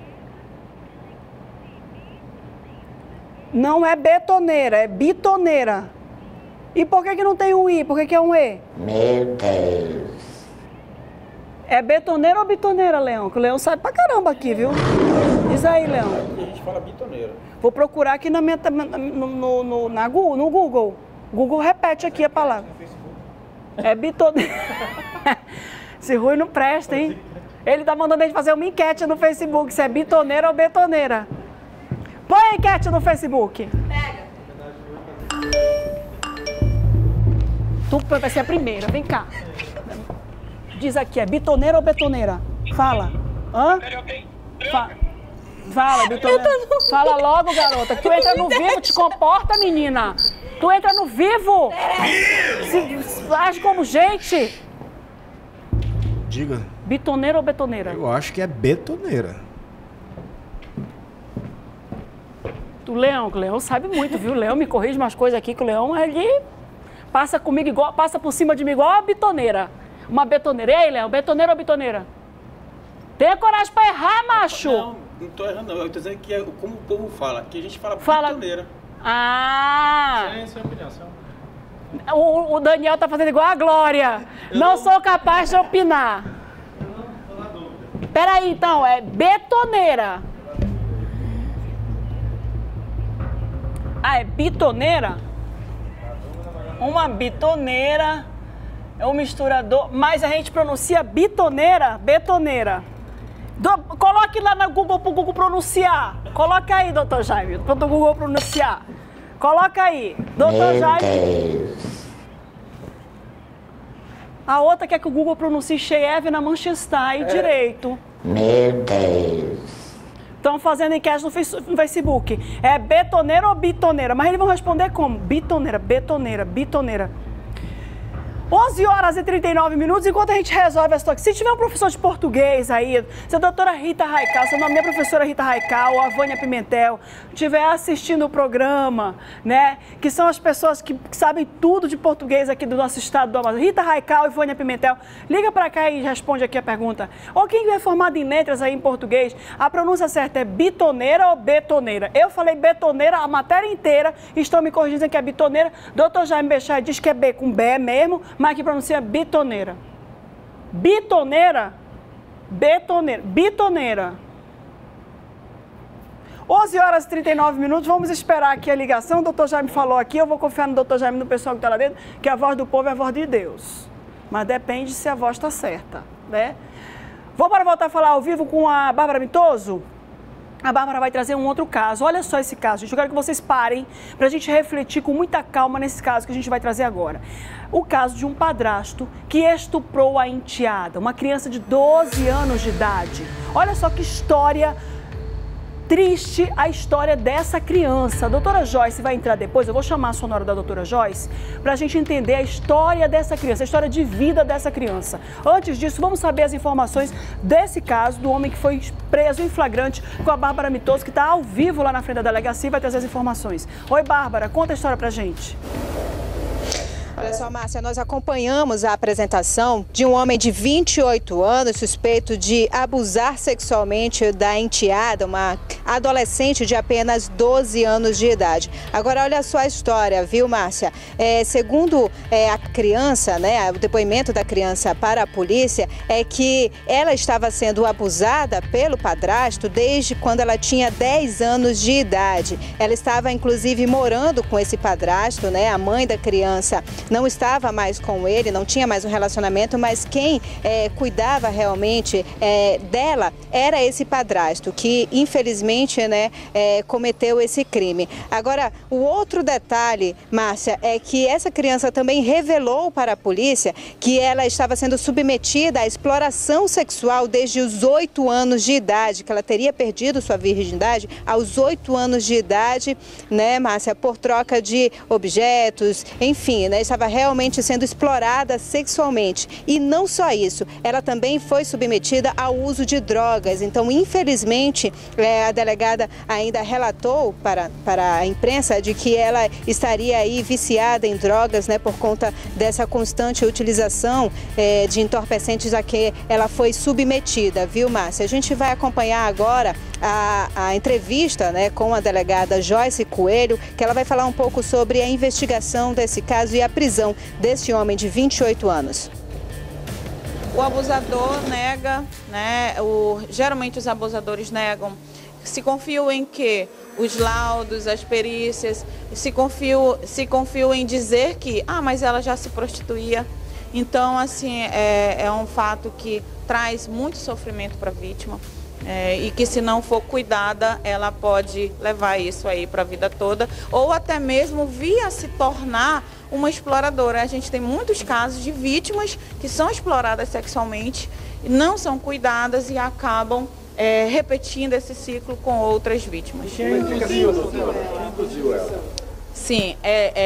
Não é betoneira, é bitoneira. E por que não tem um I? Por que é um E? Meu Deus. É betoneira ou bitoneira, Leão? Que o Leão sabe pra caramba aqui, viu? Diz aí, Leão. A gente fala bitoneira. Vou procurar aqui no Google. Google repete aqui a palavra. É bitoneira. Esse Rui não presta, hein? Ele tá mandando a gente fazer uma enquete no Facebook, se é bitoneira ou betoneira. Põe a enquete no Facebook. Pega. Tu vai ser a primeira, vem cá. Diz aqui, é bitoneira ou betoneira? Fala. Hã? Fala, bitoneira. Fala logo, garota. Tu entra no vivo, te comporta, menina. Tu entra no vivo. Se age como gente. Diga. Bitoneira ou betoneira? Eu acho que é betoneira. O Leão sabe muito, viu? O Leão me corrige umas coisas aqui, que o Leão, ele passa comigo igual, passa por cima de mim igual a bitoneira. Uma betoneira. E aí, Leão, betoneira ou bitoneira? Tenha coragem pra errar, macho! Não tô errando, não. Eu tô dizendo que é como o povo fala, que a gente fala bitoneira. Ah! Sem opinião, o Daniel tá fazendo igual a Glória. Não sou capaz de opinar. Peraí, então, é betoneira. Ah, é bitoneira? Uma bitoneira é um misturador, mas a gente pronuncia bitoneira, betoneira. Coloque lá no Google para o Google pronunciar. Coloca aí, doutor Jaime, para o Google pronunciar. Coloca aí, doutor Jaime. Deus. A outra quer que o Google pronuncie Cheiev na Manchester direito. Meu Deus. Estão fazendo enquete no Facebook. É betoneira ou bitoneira? Mas eles vão responder como? Bitoneira, betoneira, bitoneira. 11 horas e 39 minutos, enquanto a gente resolve essa situação. Se tiver um professor de português aí, se a doutora Rita Raical, se a minha professora Rita Raical, ou a Vânia Pimentel, estiver assistindo o programa, né, que são as pessoas que sabem tudo de português aqui do nosso estado do Amazonas, Rita Raical e Vânia Pimentel, liga pra cá e responde aqui a pergunta. Ou quem é formado em letras aí em português, a pronúncia certa é bitoneira ou betoneira? Eu falei betoneira a matéria inteira, estão me corrigindo que é bitoneira. Doutor Jaime Bechai diz que é B com B mesmo, mas que pronuncia bitoneira. Bitoneira? Betoneira. Bitoneira. 11 horas e 39 minutos, vamos esperar aqui a ligação. O doutor Jaime falou aqui, eu vou confiar no doutor Jaime, no pessoal que está lá dentro, que a voz do povo é a voz de Deus. Mas depende se a voz está certa, né? Vamos voltar a falar ao vivo com a Bárbara Mitoso? A Bárbara vai trazer um outro caso. Olha só esse caso, gente. Eu quero que vocês parem para a gente refletir com muita calma nesse caso que a gente vai trazer agora. O caso de um padrasto que estuprou a enteada, uma criança de 12 anos de idade. Olha só que história triste a história dessa criança. A doutora Joyce vai entrar depois, eu vou chamar a sonora da doutora Joyce, para a gente entender a história dessa criança, a história de vida dessa criança. Antes disso, vamos saber as informações desse caso, do homem que foi preso em flagrante, com a Bárbara Mitoso, que está ao vivo lá na frente da delegacia e vai trazer as informações. Oi, Bárbara, conta a história pra gente. Olha só, Márcia, nós acompanhamos a apresentação de um homem de 28 anos suspeito de abusar sexualmente da enteada, uma adolescente de apenas 12 anos de idade. Agora, olha só a história, viu, Márcia? Segundo a criança, né, o depoimento da criança para a polícia, é que ela estava sendo abusada pelo padrasto desde quando ela tinha 10 anos de idade. Ela estava, inclusive, morando com esse padrasto, né? A mãe da criança não estava mais com ele, não tinha mais um relacionamento, mas quem cuidava realmente dela era esse padrasto, que infelizmente, né, cometeu esse crime. Agora, o outro detalhe, Márcia, é que essa criança também revelou para a polícia que ela estava sendo submetida à exploração sexual desde os 8 anos de idade, que ela teria perdido sua virgindade aos 8 anos de idade, né, Márcia, por troca de objetos, enfim, né, estava realmente sendo explorada sexualmente. E não só isso, ela também foi submetida ao uso de drogas. Então, infelizmente, a delegada ainda relatou para a imprensa de que ela estaria aí viciada em drogas, né, por conta dessa constante utilização de entorpecentes a que ela foi submetida, viu, Márcia? A gente vai acompanhar agora a entrevista, né, com a delegada Joyce Coelho, que ela vai falar um pouco sobre a investigação desse caso e a prisão desse homem de 28 anos. O abusador nega, né? Geralmente os abusadores negam, se confiam em que os laudos, as perícias, se confiam em dizer que, mas ela já se prostituía. Então, assim, é um fato que traz muito sofrimento para a vítima. E que se não for cuidada, ela pode levar isso aí para a vida toda, ou até mesmo vir a se tornar uma exploradora. A gente tem muitos casos de vítimas que são exploradas sexualmente, não são cuidadas e acabam repetindo esse ciclo com outras vítimas. Quem induziu ela? Sim,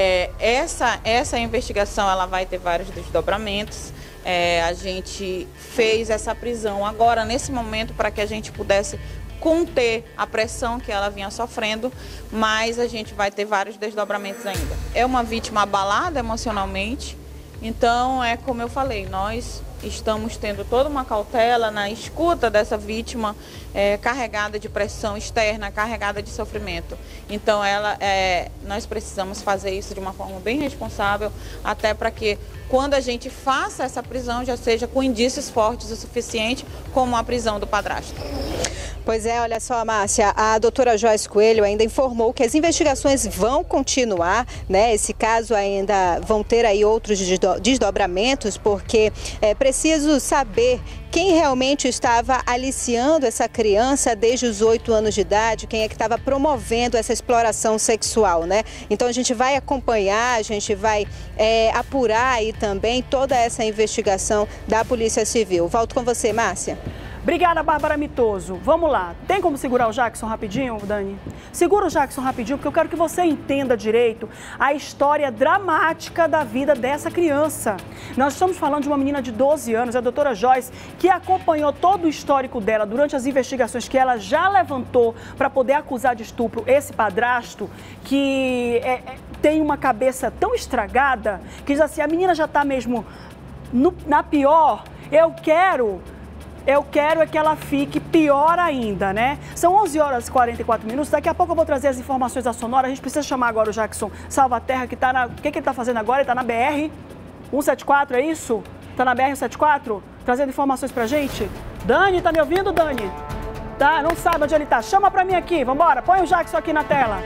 essa investigação ela vai ter vários desdobramentos. A gente fez essa prisão agora, nesse momento, para que a gente pudesse conter a pressão que ela vinha sofrendo, mas a gente vai ter vários desdobramentos ainda. É uma vítima abalada emocionalmente, então como eu falei, nós estamos tendo toda uma cautela na escuta dessa vítima carregada de pressão externa, carregada de sofrimento. Então nós precisamos fazer isso de uma forma bem responsável, até para que quando a gente faça essa prisão já seja com indícios fortes o suficiente, como a prisão do padrasto. Pois é, olha só, Márcia, a doutora Joyce Coelho ainda informou que as investigações vão continuar, né? Esse caso ainda vão ter aí outros desdobramentos, porque é preciso saber quem realmente estava aliciando essa criança desde os 8 anos de idade, quem é que estava promovendo essa exploração sexual, né? Então a gente vai acompanhar, a gente vai apurar aí também toda essa investigação da Polícia Civil. Volto com você, Márcia. Obrigada, Bárbara Mitoso. Vamos lá. Tem como segurar o Jackson rapidinho, Dani? Segura o Jackson rapidinho, porque eu quero que você entenda direito a história dramática da vida dessa criança. Nós estamos falando de uma menina de 12 anos, a doutora Joyce, que acompanhou todo o histórico dela durante as investigações que ela já levantou para poder acusar de estupro esse padrasto, que tem uma cabeça tão estragada, que diz assim, a menina já está mesmo na pior, eu quero que ela fique pior ainda, né? São 11 horas e 44 minutos, daqui a pouco eu vou trazer as informações da Sonora. A gente precisa chamar agora o Jackson Salvaterra, que está o que ele está fazendo agora? Ele está na BR-174, é isso? Está na BR-174? Trazendo informações pra gente? Dani, tá me ouvindo, Dani? Tá, não sabe onde ele tá. Chama pra mim aqui, vambora, põe o Jackson aqui na tela.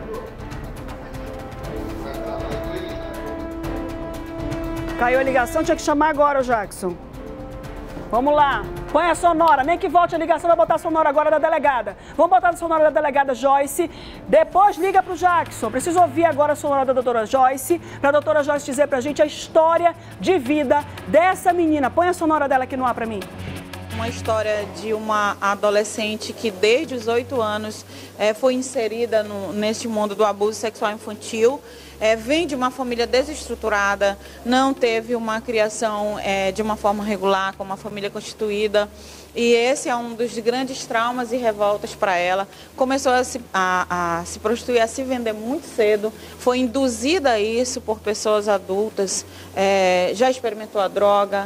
Caiu a ligação, tinha que chamar agora o Jackson. Vamos lá, põe a sonora, nem que volte a ligação, vai botar a sonora agora da delegada. Vamos botar a sonora da delegada Joyce, depois liga pro Jackson. Preciso ouvir agora a sonora da doutora Joyce, pra doutora Joyce dizer pra gente a história de vida dessa menina. Põe a sonora dela aqui no ar pra mim. uma história de uma adolescente que desde os 8 anos foi inserida neste mundo do abuso sexual infantil. Vem de uma família desestruturada, não teve uma criação de uma forma regular, com uma família constituída. E esse é um dos grandes traumas e revoltas para ela. Começou a se prostituir, a se vender muito cedo. Foi induzida a isso por pessoas adultas. Já experimentou a droga,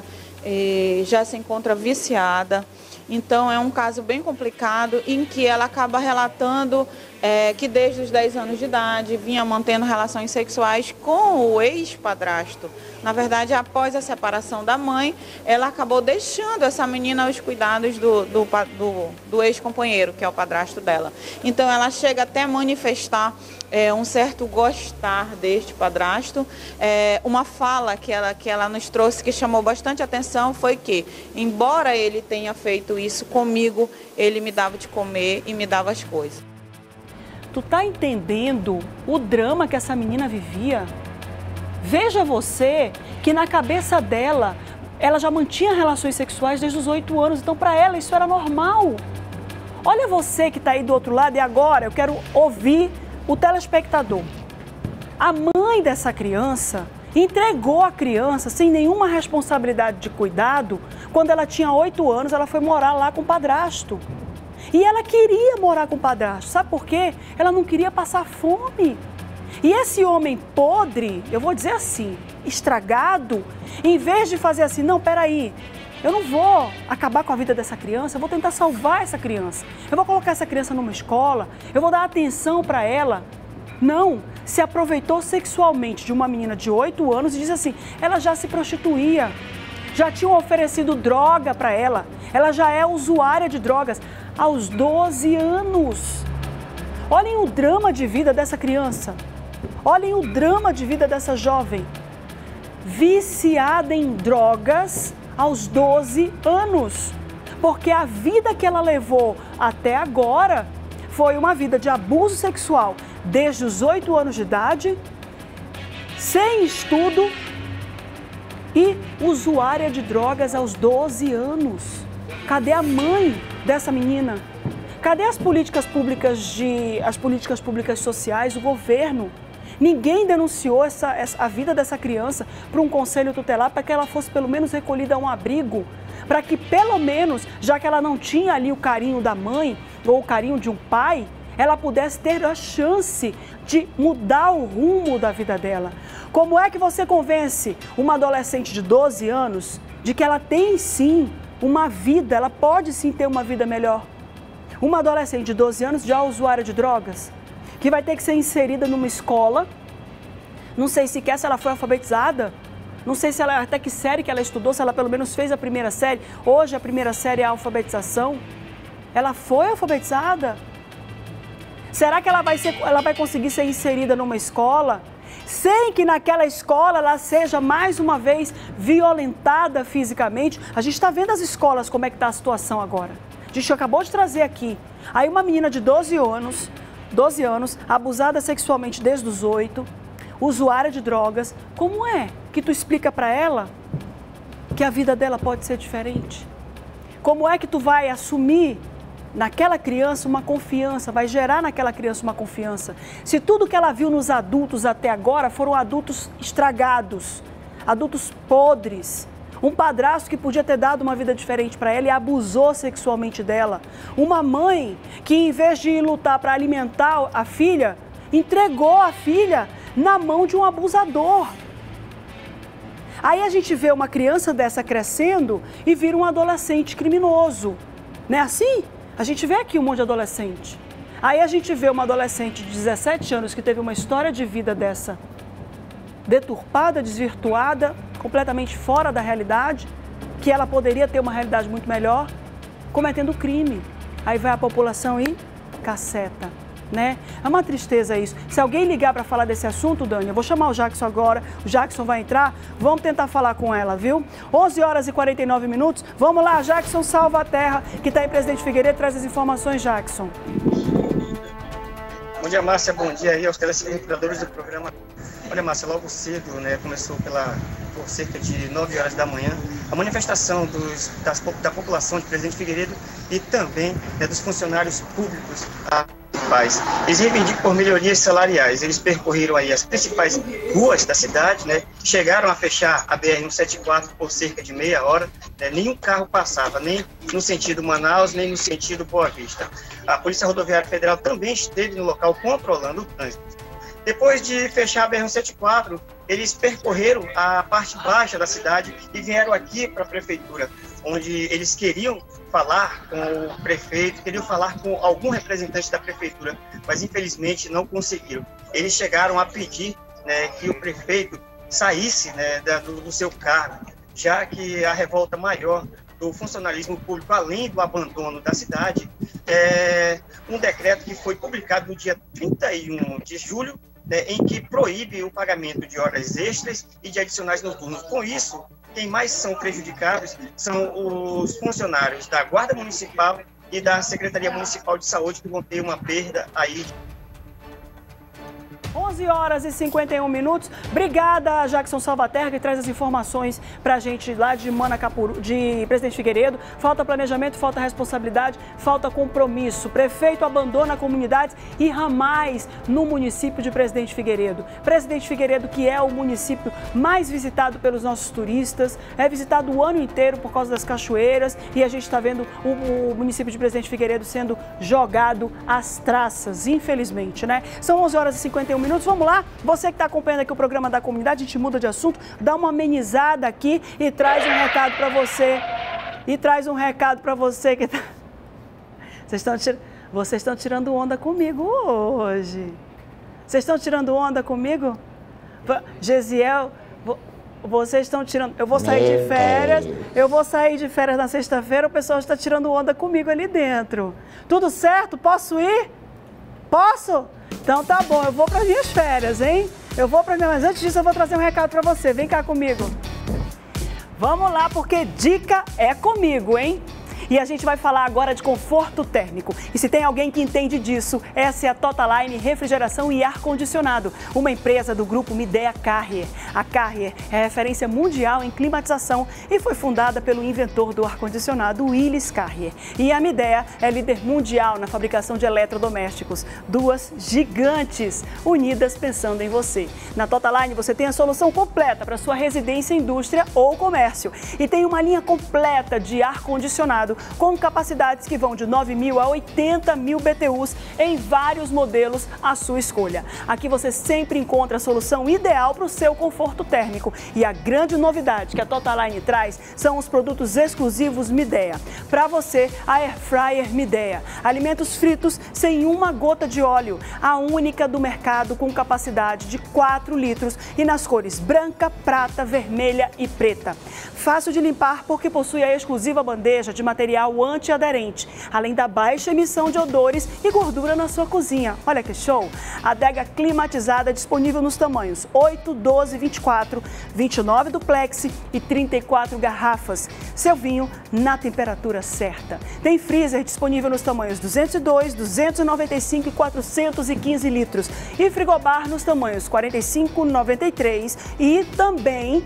já se encontra viciada. Então é um caso bem complicado em que ela acaba relatando que desde os 10 anos de idade vinha mantendo relações sexuais com o ex-padrasto. Na verdade, após a separação da mãe, ela acabou deixando essa menina aos cuidados do ex-companheiro, que é o padrasto dela. Então ela chega até a manifestar um certo gostar deste padrasto. Uma fala que ela nos trouxe que chamou bastante atenção foi que, embora ele tenha feito isso comigo, ele me dava de comer e me dava as coisas. Tu tá entendendo o drama que essa menina vivia? Veja você que na cabeça dela, ela já mantinha relações sexuais desde os 8 anos, então para ela isso era normal. Olha você que está aí do outro lado e agora eu quero ouvir o telespectador. A mãe dessa criança entregou a criança sem nenhuma responsabilidade de cuidado. Quando ela tinha 8 anos, ela foi morar lá com o padrasto. E ela queria morar com o padrasto. Sabe por quê? Ela não queria passar fome. E esse homem podre, eu vou dizer assim, estragado, em vez de fazer assim, não, peraí, eu não vou acabar com a vida dessa criança, eu vou tentar salvar essa criança. Eu vou colocar essa criança numa escola, eu vou dar atenção para ela. Não, se aproveitou sexualmente de uma menina de 8 anos e diz assim, ela já se prostituía, já tinham oferecido droga para ela já é usuária de drogas aos 12 anos. Olhem o drama de vida dessa criança, olhem o drama de vida dessa jovem, viciada em drogas aos 12 anos, porque a vida que ela levou até agora foi uma vida de abuso sexual desde os 8 anos de idade, sem estudo e usuária de drogas aos 12 anos. Cadê a mãe dessa menina? Cadê as políticas públicas sociais, o governo? Ninguém denunciou a vida dessa criança para um conselho tutelar para que ela fosse pelo menos recolhida a um abrigo, para que pelo menos, já que ela não tinha ali o carinho da mãe ou o carinho de um pai, ela pudesse ter a chance de mudar o rumo da vida dela. Como é que você convence uma adolescente de 12 anos de que ela tem sim uma vida, ela pode sim ter uma vida melhor? Uma adolescente de 12 anos já usuária de drogas, que vai ter que ser inserida numa escola, não sei sequer se ela foi alfabetizada, não sei se ela, até que série que ela estudou, se ela pelo menos fez a primeira série. Hoje a primeira série é a alfabetização. Ela foi alfabetizada? Será que ela vai conseguir ser inserida numa escola sem que naquela escola ela seja mais uma vez violentada fisicamente? A gente está vendo as escolas como é que está a situação agora. A gente acabou de trazer aqui. Aí uma menina de 12 anos, abusada sexualmente desde os 8, usuária de drogas. Como é que tu explica para ela que a vida dela pode ser diferente? Como é que tu vai assumir naquela criança uma confiança, vai gerar naquela criança uma confiança? Se tudo que ela viu nos adultos até agora foram adultos estragados, adultos podres, um padrasto que podia ter dado uma vida diferente para ela e abusou sexualmente dela, uma mãe que em vez de lutar para alimentar a filha, entregou a filha na mão de um abusador. Aí a gente vê uma criança dessa crescendo e vira um adolescente criminoso, não é assim? A gente vê aqui um monte de adolescente. Aí a gente vê uma adolescente de 17 anos que teve uma história de vida dessa, deturpada, desvirtuada, completamente fora da realidade, que ela poderia ter uma realidade muito melhor, cometendo crime. Aí vai a população e caceta, né? É uma tristeza isso. Se alguém ligar para falar desse assunto, Dani, eu vou chamar o Jackson agora, o Jackson vai entrar, vamos tentar falar com ela, viu? 11h49, vamos lá, Jackson Salva a Terra, que está em Presidente Figueiredo, traz as informações, Jackson. Bom dia, Márcia, bom dia aí aos telespectadores do programa. Olha, Márcia, logo cedo, né, começou por por cerca de 9 horas da manhã, a manifestação da população de Presidente Figueiredo e também dos funcionários públicos municipais. Eles reivindicam por melhorias salariais. Eles percorreram aí as principais ruas da cidade, chegaram a fechar a BR-174 por cerca de meia hora, nenhum carro passava, nem no sentido Manaus, nem no sentido Boa Vista. A Polícia Rodoviária Federal também esteve no local controlando o trânsito. Depois de fechar a BR-174, eles percorreram a parte baixa da cidade e vieram aqui para a prefeitura, onde eles queriam falar com o prefeito, queriam falar com algum representante da prefeitura, mas infelizmente não conseguiram. Eles chegaram a pedir que o prefeito saísse do seu cargo, já que a revolta maior do funcionalismo público, além do abandono da cidade, é um decreto que foi publicado no dia 31 de julho, em que proíbe o pagamento de horas extras e de adicionais noturnos. Com isso, quem mais são prejudicados são os funcionários da Guarda Municipal e da Secretaria Municipal de Saúde, que vão ter uma perda aí. 11 horas e 51 minutos. Obrigada, Jackson Salvaterra, que traz as informações pra gente lá de Manacapuru, de Presidente Figueiredo. Falta planejamento, falta responsabilidade, falta compromisso. Prefeito abandona comunidades e ramais no município de Presidente Figueiredo. Presidente Figueiredo, que é o município mais visitado pelos nossos turistas, é visitado o ano inteiro por causa das cachoeiras, e a gente está vendo o município de Presidente Figueiredo sendo jogado às traças, infelizmente, São 11 horas e 51 minutos. Vamos lá, você que está acompanhando aqui o programa da comunidade, a gente muda de assunto, dá uma amenizada aqui e traz um recado para você. Que tá... Vocês estão tirando onda comigo hoje. Vocês estão tirando onda comigo? Gesiel, vocês estão tirando... Eu vou sair de férias na sexta-feira, o pessoal está tirando onda comigo ali dentro. Tudo certo? Posso ir? Posso? Então tá bom, eu vou para as minhas férias, hein? Mas antes disso eu vou trazer um recado para você. Vem cá comigo. Vamos lá, porque dica é comigo, hein? E a gente vai falar agora de conforto térmico. E se tem alguém que entende disso, essa é a Totaline Refrigeração e Ar-Condicionado, uma empresa do grupo Midea Carrier. A Carrier é referência mundial em climatização e foi fundada pelo inventor do ar-condicionado, Willis Carrier. E a Midea é líder mundial na fabricação de eletrodomésticos. Duas gigantes unidas pensando em você. Na Totaline você tem a solução completa para sua residência, indústria ou comércio. E tem uma linha completa de ar-condicionado com capacidades que vão de 9.000 a 80.000 BTUs em vários modelos à sua escolha. Aqui você sempre encontra a solução ideal para o seu conforto térmico. E a grande novidade que a Totaline traz são os produtos exclusivos Midea. Para você, a Air Fryer Midea. Alimentos fritos sem uma gota de óleo. A única do mercado com capacidade de 4 litros e nas cores branca, prata, vermelha e preta. Fácil de limpar porque possui a exclusiva bandeja de material antiaderente, além da baixa emissão de odores e gordura na sua cozinha. Olha que show! A adega climatizada disponível nos tamanhos 8, 12, 24, 29 duplex e 34 garrafas. Seu vinho na temperatura certa. Tem freezer disponível nos tamanhos 202, 295 e 415 litros. E frigobar nos tamanhos 45, 93 e também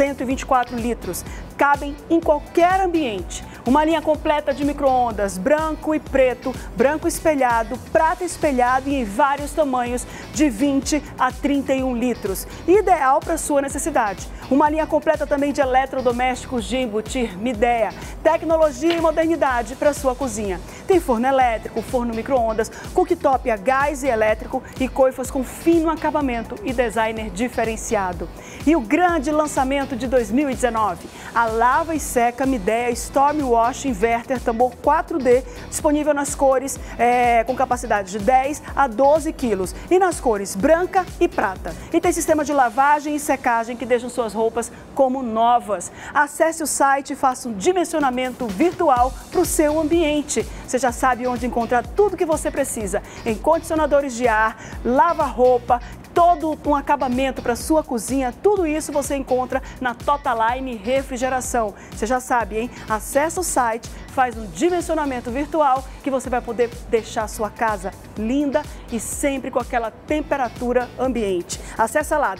124 litros. Cabem em qualquer ambiente. Uma linha completa de micro-ondas, branco e preto, branco espelhado, prata espelhado e em vários tamanhos de 20 a 31 litros. Ideal para sua necessidade. Uma linha completa também de eletrodomésticos de embutir Midea. Tecnologia e modernidade para sua cozinha. Tem forno elétrico, forno micro-ondas, cooktop a gás e elétrico e coifas com fino acabamento e designer diferenciado. E o grande lançamento de 2019, a lava e seca Midea Storm Wash Inverter tambor 4D, disponível nas cores com capacidade de 10 a 12 quilos e nas cores branca e prata. E tem sistema de lavagem e secagem que deixam suas roupas como novas. Acesse o site e faça um dimensionamento virtual para o seu ambiente. Você já sabe onde encontrar tudo que você precisa em condicionadores de ar, lava-roupa, todo um acabamento para sua cozinha, tudo isso você encontra na Totaline Refrigeração. Você já sabe, hein? Acesse o site, faz um dimensionamento virtual que você vai poder deixar a sua casa linda e sempre com aquela temperatura ambiente. Acesse lá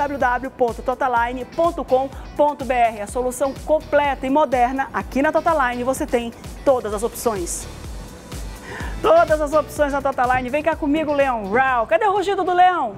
www.totaline.com.br. A solução completa e moderna aqui na Totaline você tem todas as opções. Todas as opções da Totaline. Vem cá comigo, Leão. Rau. Cadê o rugido do leão?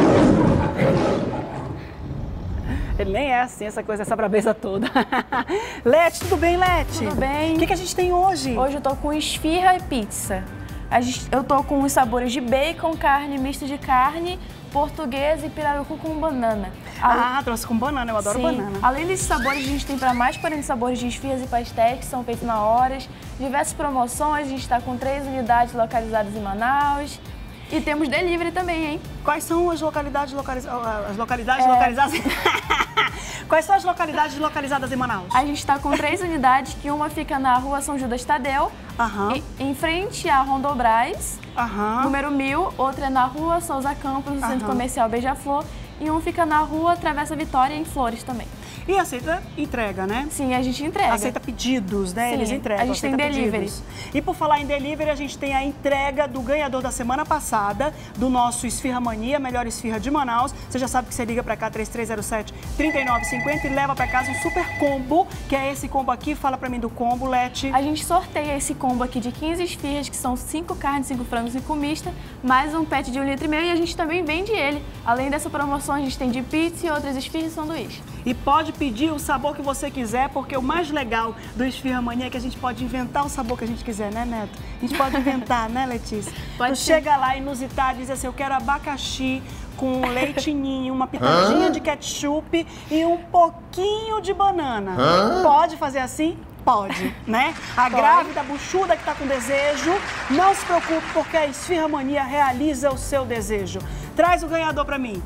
Ele nem é assim, essa coisa, essa brabeza toda. Lete, tudo bem, Lete? Tudo bem. O que a gente tem hoje? Hoje eu tô com esfirra e pizza. Eu tô com os sabores de bacon, carne, misto de carne, portuguesa e pirarucu com banana. Trouxe com banana, eu adoro banana. Além desses sabores, a gente tem para mais 40 sabores de esfirras e pastéis que são feitos na hora. Diversas promoções, a gente está com 3 unidades localizadas em Manaus. E temos delivery também, hein? Quais são as localidades localizadas? Quais são as localidades localizadas em Manaus? A gente está com 3 unidades, que uma fica na rua São Judas Tadeu, em frente à Rondobras, número 1000, outra é na rua Souza Campos, no Centro Comercial Beija-Flor, e um fica na rua Travessa Vitória, em Flores também. E aceita entrega, né? Sim, a gente entrega. Aceita pedidos, né? Sim, eles entregam. A gente tem delivery. Pedidos. E por falar em delivery, a gente tem a entrega do ganhador da semana passada, do nosso Esfirra Mania, melhor esfirra de Manaus. Você já sabe que você liga pra cá, 3307-3950 e leva pra casa um super combo, que é esse combo aqui. Fala pra mim do combo, Lete. A gente sorteia esse combo aqui de 15 esfirras, que são 5 carnes, 5 frangos e 5 mista, mais um pet de 1,5 litro e a gente também vende ele. Além dessa promoção, a gente tem de pizza e outras esfirras e sanduíche. E pode pedir o sabor que você quiser, porque o mais legal do Esfirra Mania é que a gente pode inventar o sabor que a gente quiser, né, Neto? A gente pode inventar, né, Letícia? Pode ser. Chega lá, inusitado, e diz assim, eu quero abacaxi com leite ninho, uma pitadinha de ketchup e um pouquinho de banana. Pode fazer assim? Pode, né? A grávida buchuda que tá com desejo, não se preocupe, porque a Esfirra Mania realiza o seu desejo. Traz o ganhador pra mim.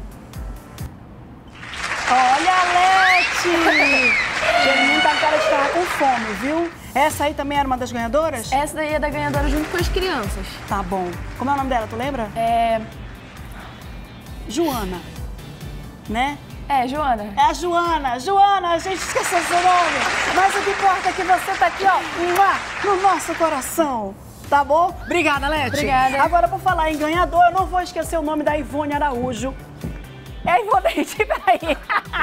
Olha a Lete! Ele tá com cara de estar com fome, viu? Essa aí também era uma das ganhadoras? Essa daí é da ganhadora junto com as crianças. Tá bom. Como é o nome dela, tu lembra? Joana. Né? Joana. É a Joana. Joana, a gente esqueceu seu nome. Mas o que importa é que você tá aqui, ó, no nosso coração. Tá bom? Obrigada, Lete. Obrigada. Agora, por falar em ganhador, eu não vou esquecer o nome da Ivone Araújo. É a Ivoneide, peraí.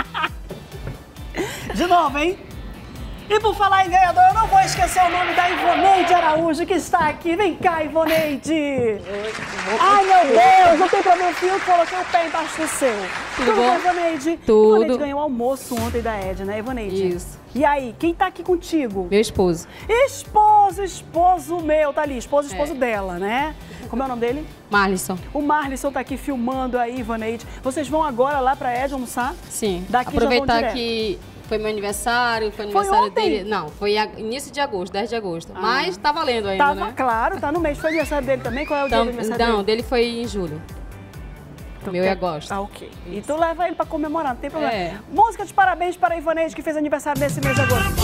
De novo, hein? E por falar em ganhador, eu não vou esquecer o nome da Ivoneide Araújo, que está aqui. Vem cá, Ivoneide. Ai, meu Deus, não tem problema, eu coloquei o pé embaixo do seu. Tudo bom, Ivoneide? Tudo. Ivoneide ganhou o almoço ontem da Ed, né, Ivoneide? Isso. E aí, quem tá aqui contigo? Meu esposo. Esposo meu, tá ali, esposo dela, né? Como é o nome dele? Marlisson. O Marlisson tá aqui filmando aí, Ivoneide. Vocês vão agora lá pra Ed almoçar? Sim. Daqui aproveitar que foi meu aniversário, foi aniversário dele. Não, foi início de agosto, 10 de agosto. Mas tá valendo ainda, né? Claro, tá no mês. Foi aniversário dele também? Qual é o dia do aniversário dele? Não, dele foi em julho. O meu é agosto. Ok. Isso. E tu leva ele pra comemorar, não tem problema. Música de parabéns para a Ivoneide, que fez aniversário nesse mês de agosto.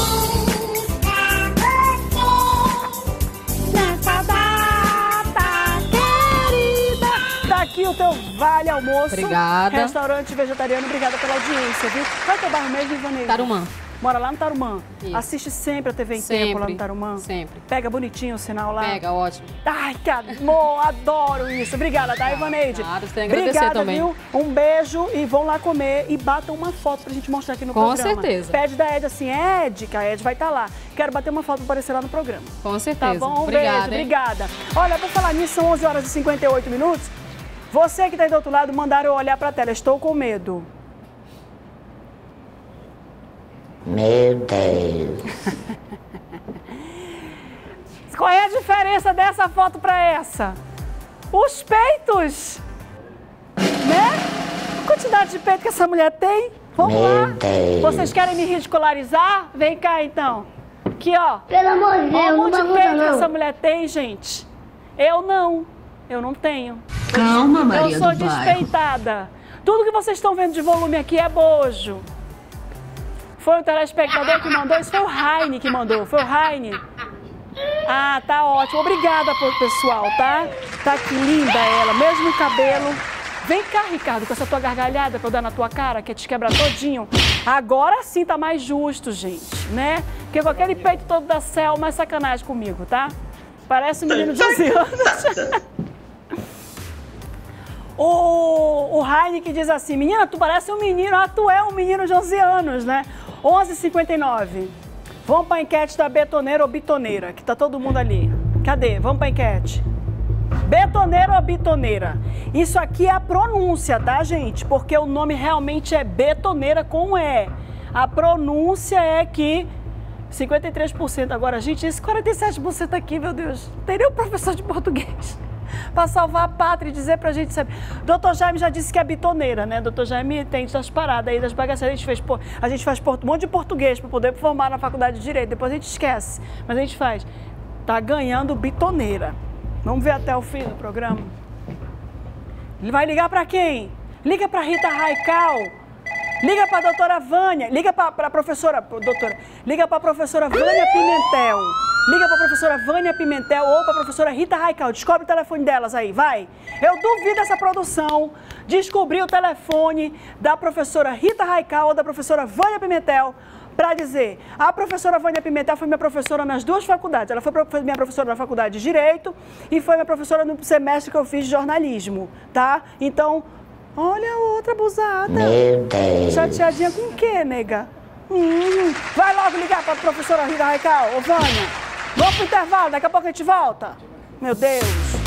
Nessa data querida. Tá aqui o teu vale almoço. Obrigada. Restaurante vegetariano, obrigada pela audiência, viu? Qual é o teu bairro mesmo, Ivoneide? Tarumã. Mora lá no Tarumã. Isso. Assiste sempre a TV em Tempo lá no Tarumã? Sempre. Pega bonitinho o sinal lá? Pega, ótimo. Ai, que amor, adoro isso. Obrigada, tá, Ivoneide? Claro, você tem que agradecer Obrigada, também. Viu? Um beijo e vão lá comer e batam uma foto pra gente mostrar aqui no programa. Com certeza. Pede da Ed assim, Ed, que a Ed vai estar lá. Quero bater uma foto pra aparecer lá no programa. Com certeza. Tá bom? Um Obrigada, beijo, obrigada. Olha, por falar nisso, são 11 horas e 58 minutos. Você que tá aí do outro lado, mandaram eu olhar pra tela. Estou com medo. Meu Deus. Qual é a diferença dessa foto pra essa? Os peitos, né? A quantidade de peito que essa mulher tem. Vamos lá. Deus. Vocês querem me ridicularizar? Vem cá, então. Aqui, ó. Pelo amor de Deus, olha o monte de peito que não. essa mulher tem, gente. Eu não tenho. Calma, Maria Eu sou do Bairro. desfeitada. Tudo que vocês estão vendo de volume aqui é bojo. Foi o telespectador que mandou? Isso foi o Raine que mandou. Foi o Raine? Ah, tá ótimo. Obrigada, pessoal, tá? Tá aqui linda ela. Mesmo cabelo, Vem cá, Ricardo, com essa tua gargalhada pra eu dar na tua cara, que te quebra todinho. Agora sim tá mais justo, gente, né? Porque com aquele peito todo da Selma é sacanagem comigo, tá? Parece um menino de 11 anos. O Heineken diz assim, menina, tu parece um menino, tu é um menino de 11 anos, né? 11h59. Vamos pra enquete da betoneira ou bitoneira, que tá todo mundo ali. Cadê? Vamos pra enquete. Betoneira ou bitoneira? Isso aqui é a pronúncia, tá, gente? Porque o nome realmente é betoneira com E. A pronúncia é que 53%. Agora, gente, esse 47% aqui, meu Deus, teria um professor de português para salvar a pátria e dizer pra gente saber. Doutor Jaime já disse que é bitoneira, né? Doutor Jaime tem das paradas aí, das bagaceiras. A gente faz um monte de português para poder formar na faculdade de Direito. Depois a gente esquece, mas a gente faz. Tá ganhando bitoneira. Vamos ver até o fim do programa. Ele vai ligar para quem? Liga para Rita Raical. Liga para a doutora Vânia. Liga para a professora, doutora. Liga para a professora Vânia Pimentel. Liga para a professora Vânia Pimentel ou para a professora Rita Raical. Descobre o telefone delas aí, vai. Eu duvido essa produção descobrir o telefone da professora Rita Raical ou da professora Vânia Pimentel para dizer, a professora Vânia Pimentel foi minha professora nas duas faculdades. Ela foi minha professora na faculdade de Direito e foi minha professora no semestre que eu fiz de jornalismo, tá? Então, olha a outra abusada. Meu Deus. Chateadinha com o quê, nega? Vai logo ligar para a professora Rita Raical, ô Vânia. Vamos pro intervalo, daqui a pouco a gente volta. Meu Deus.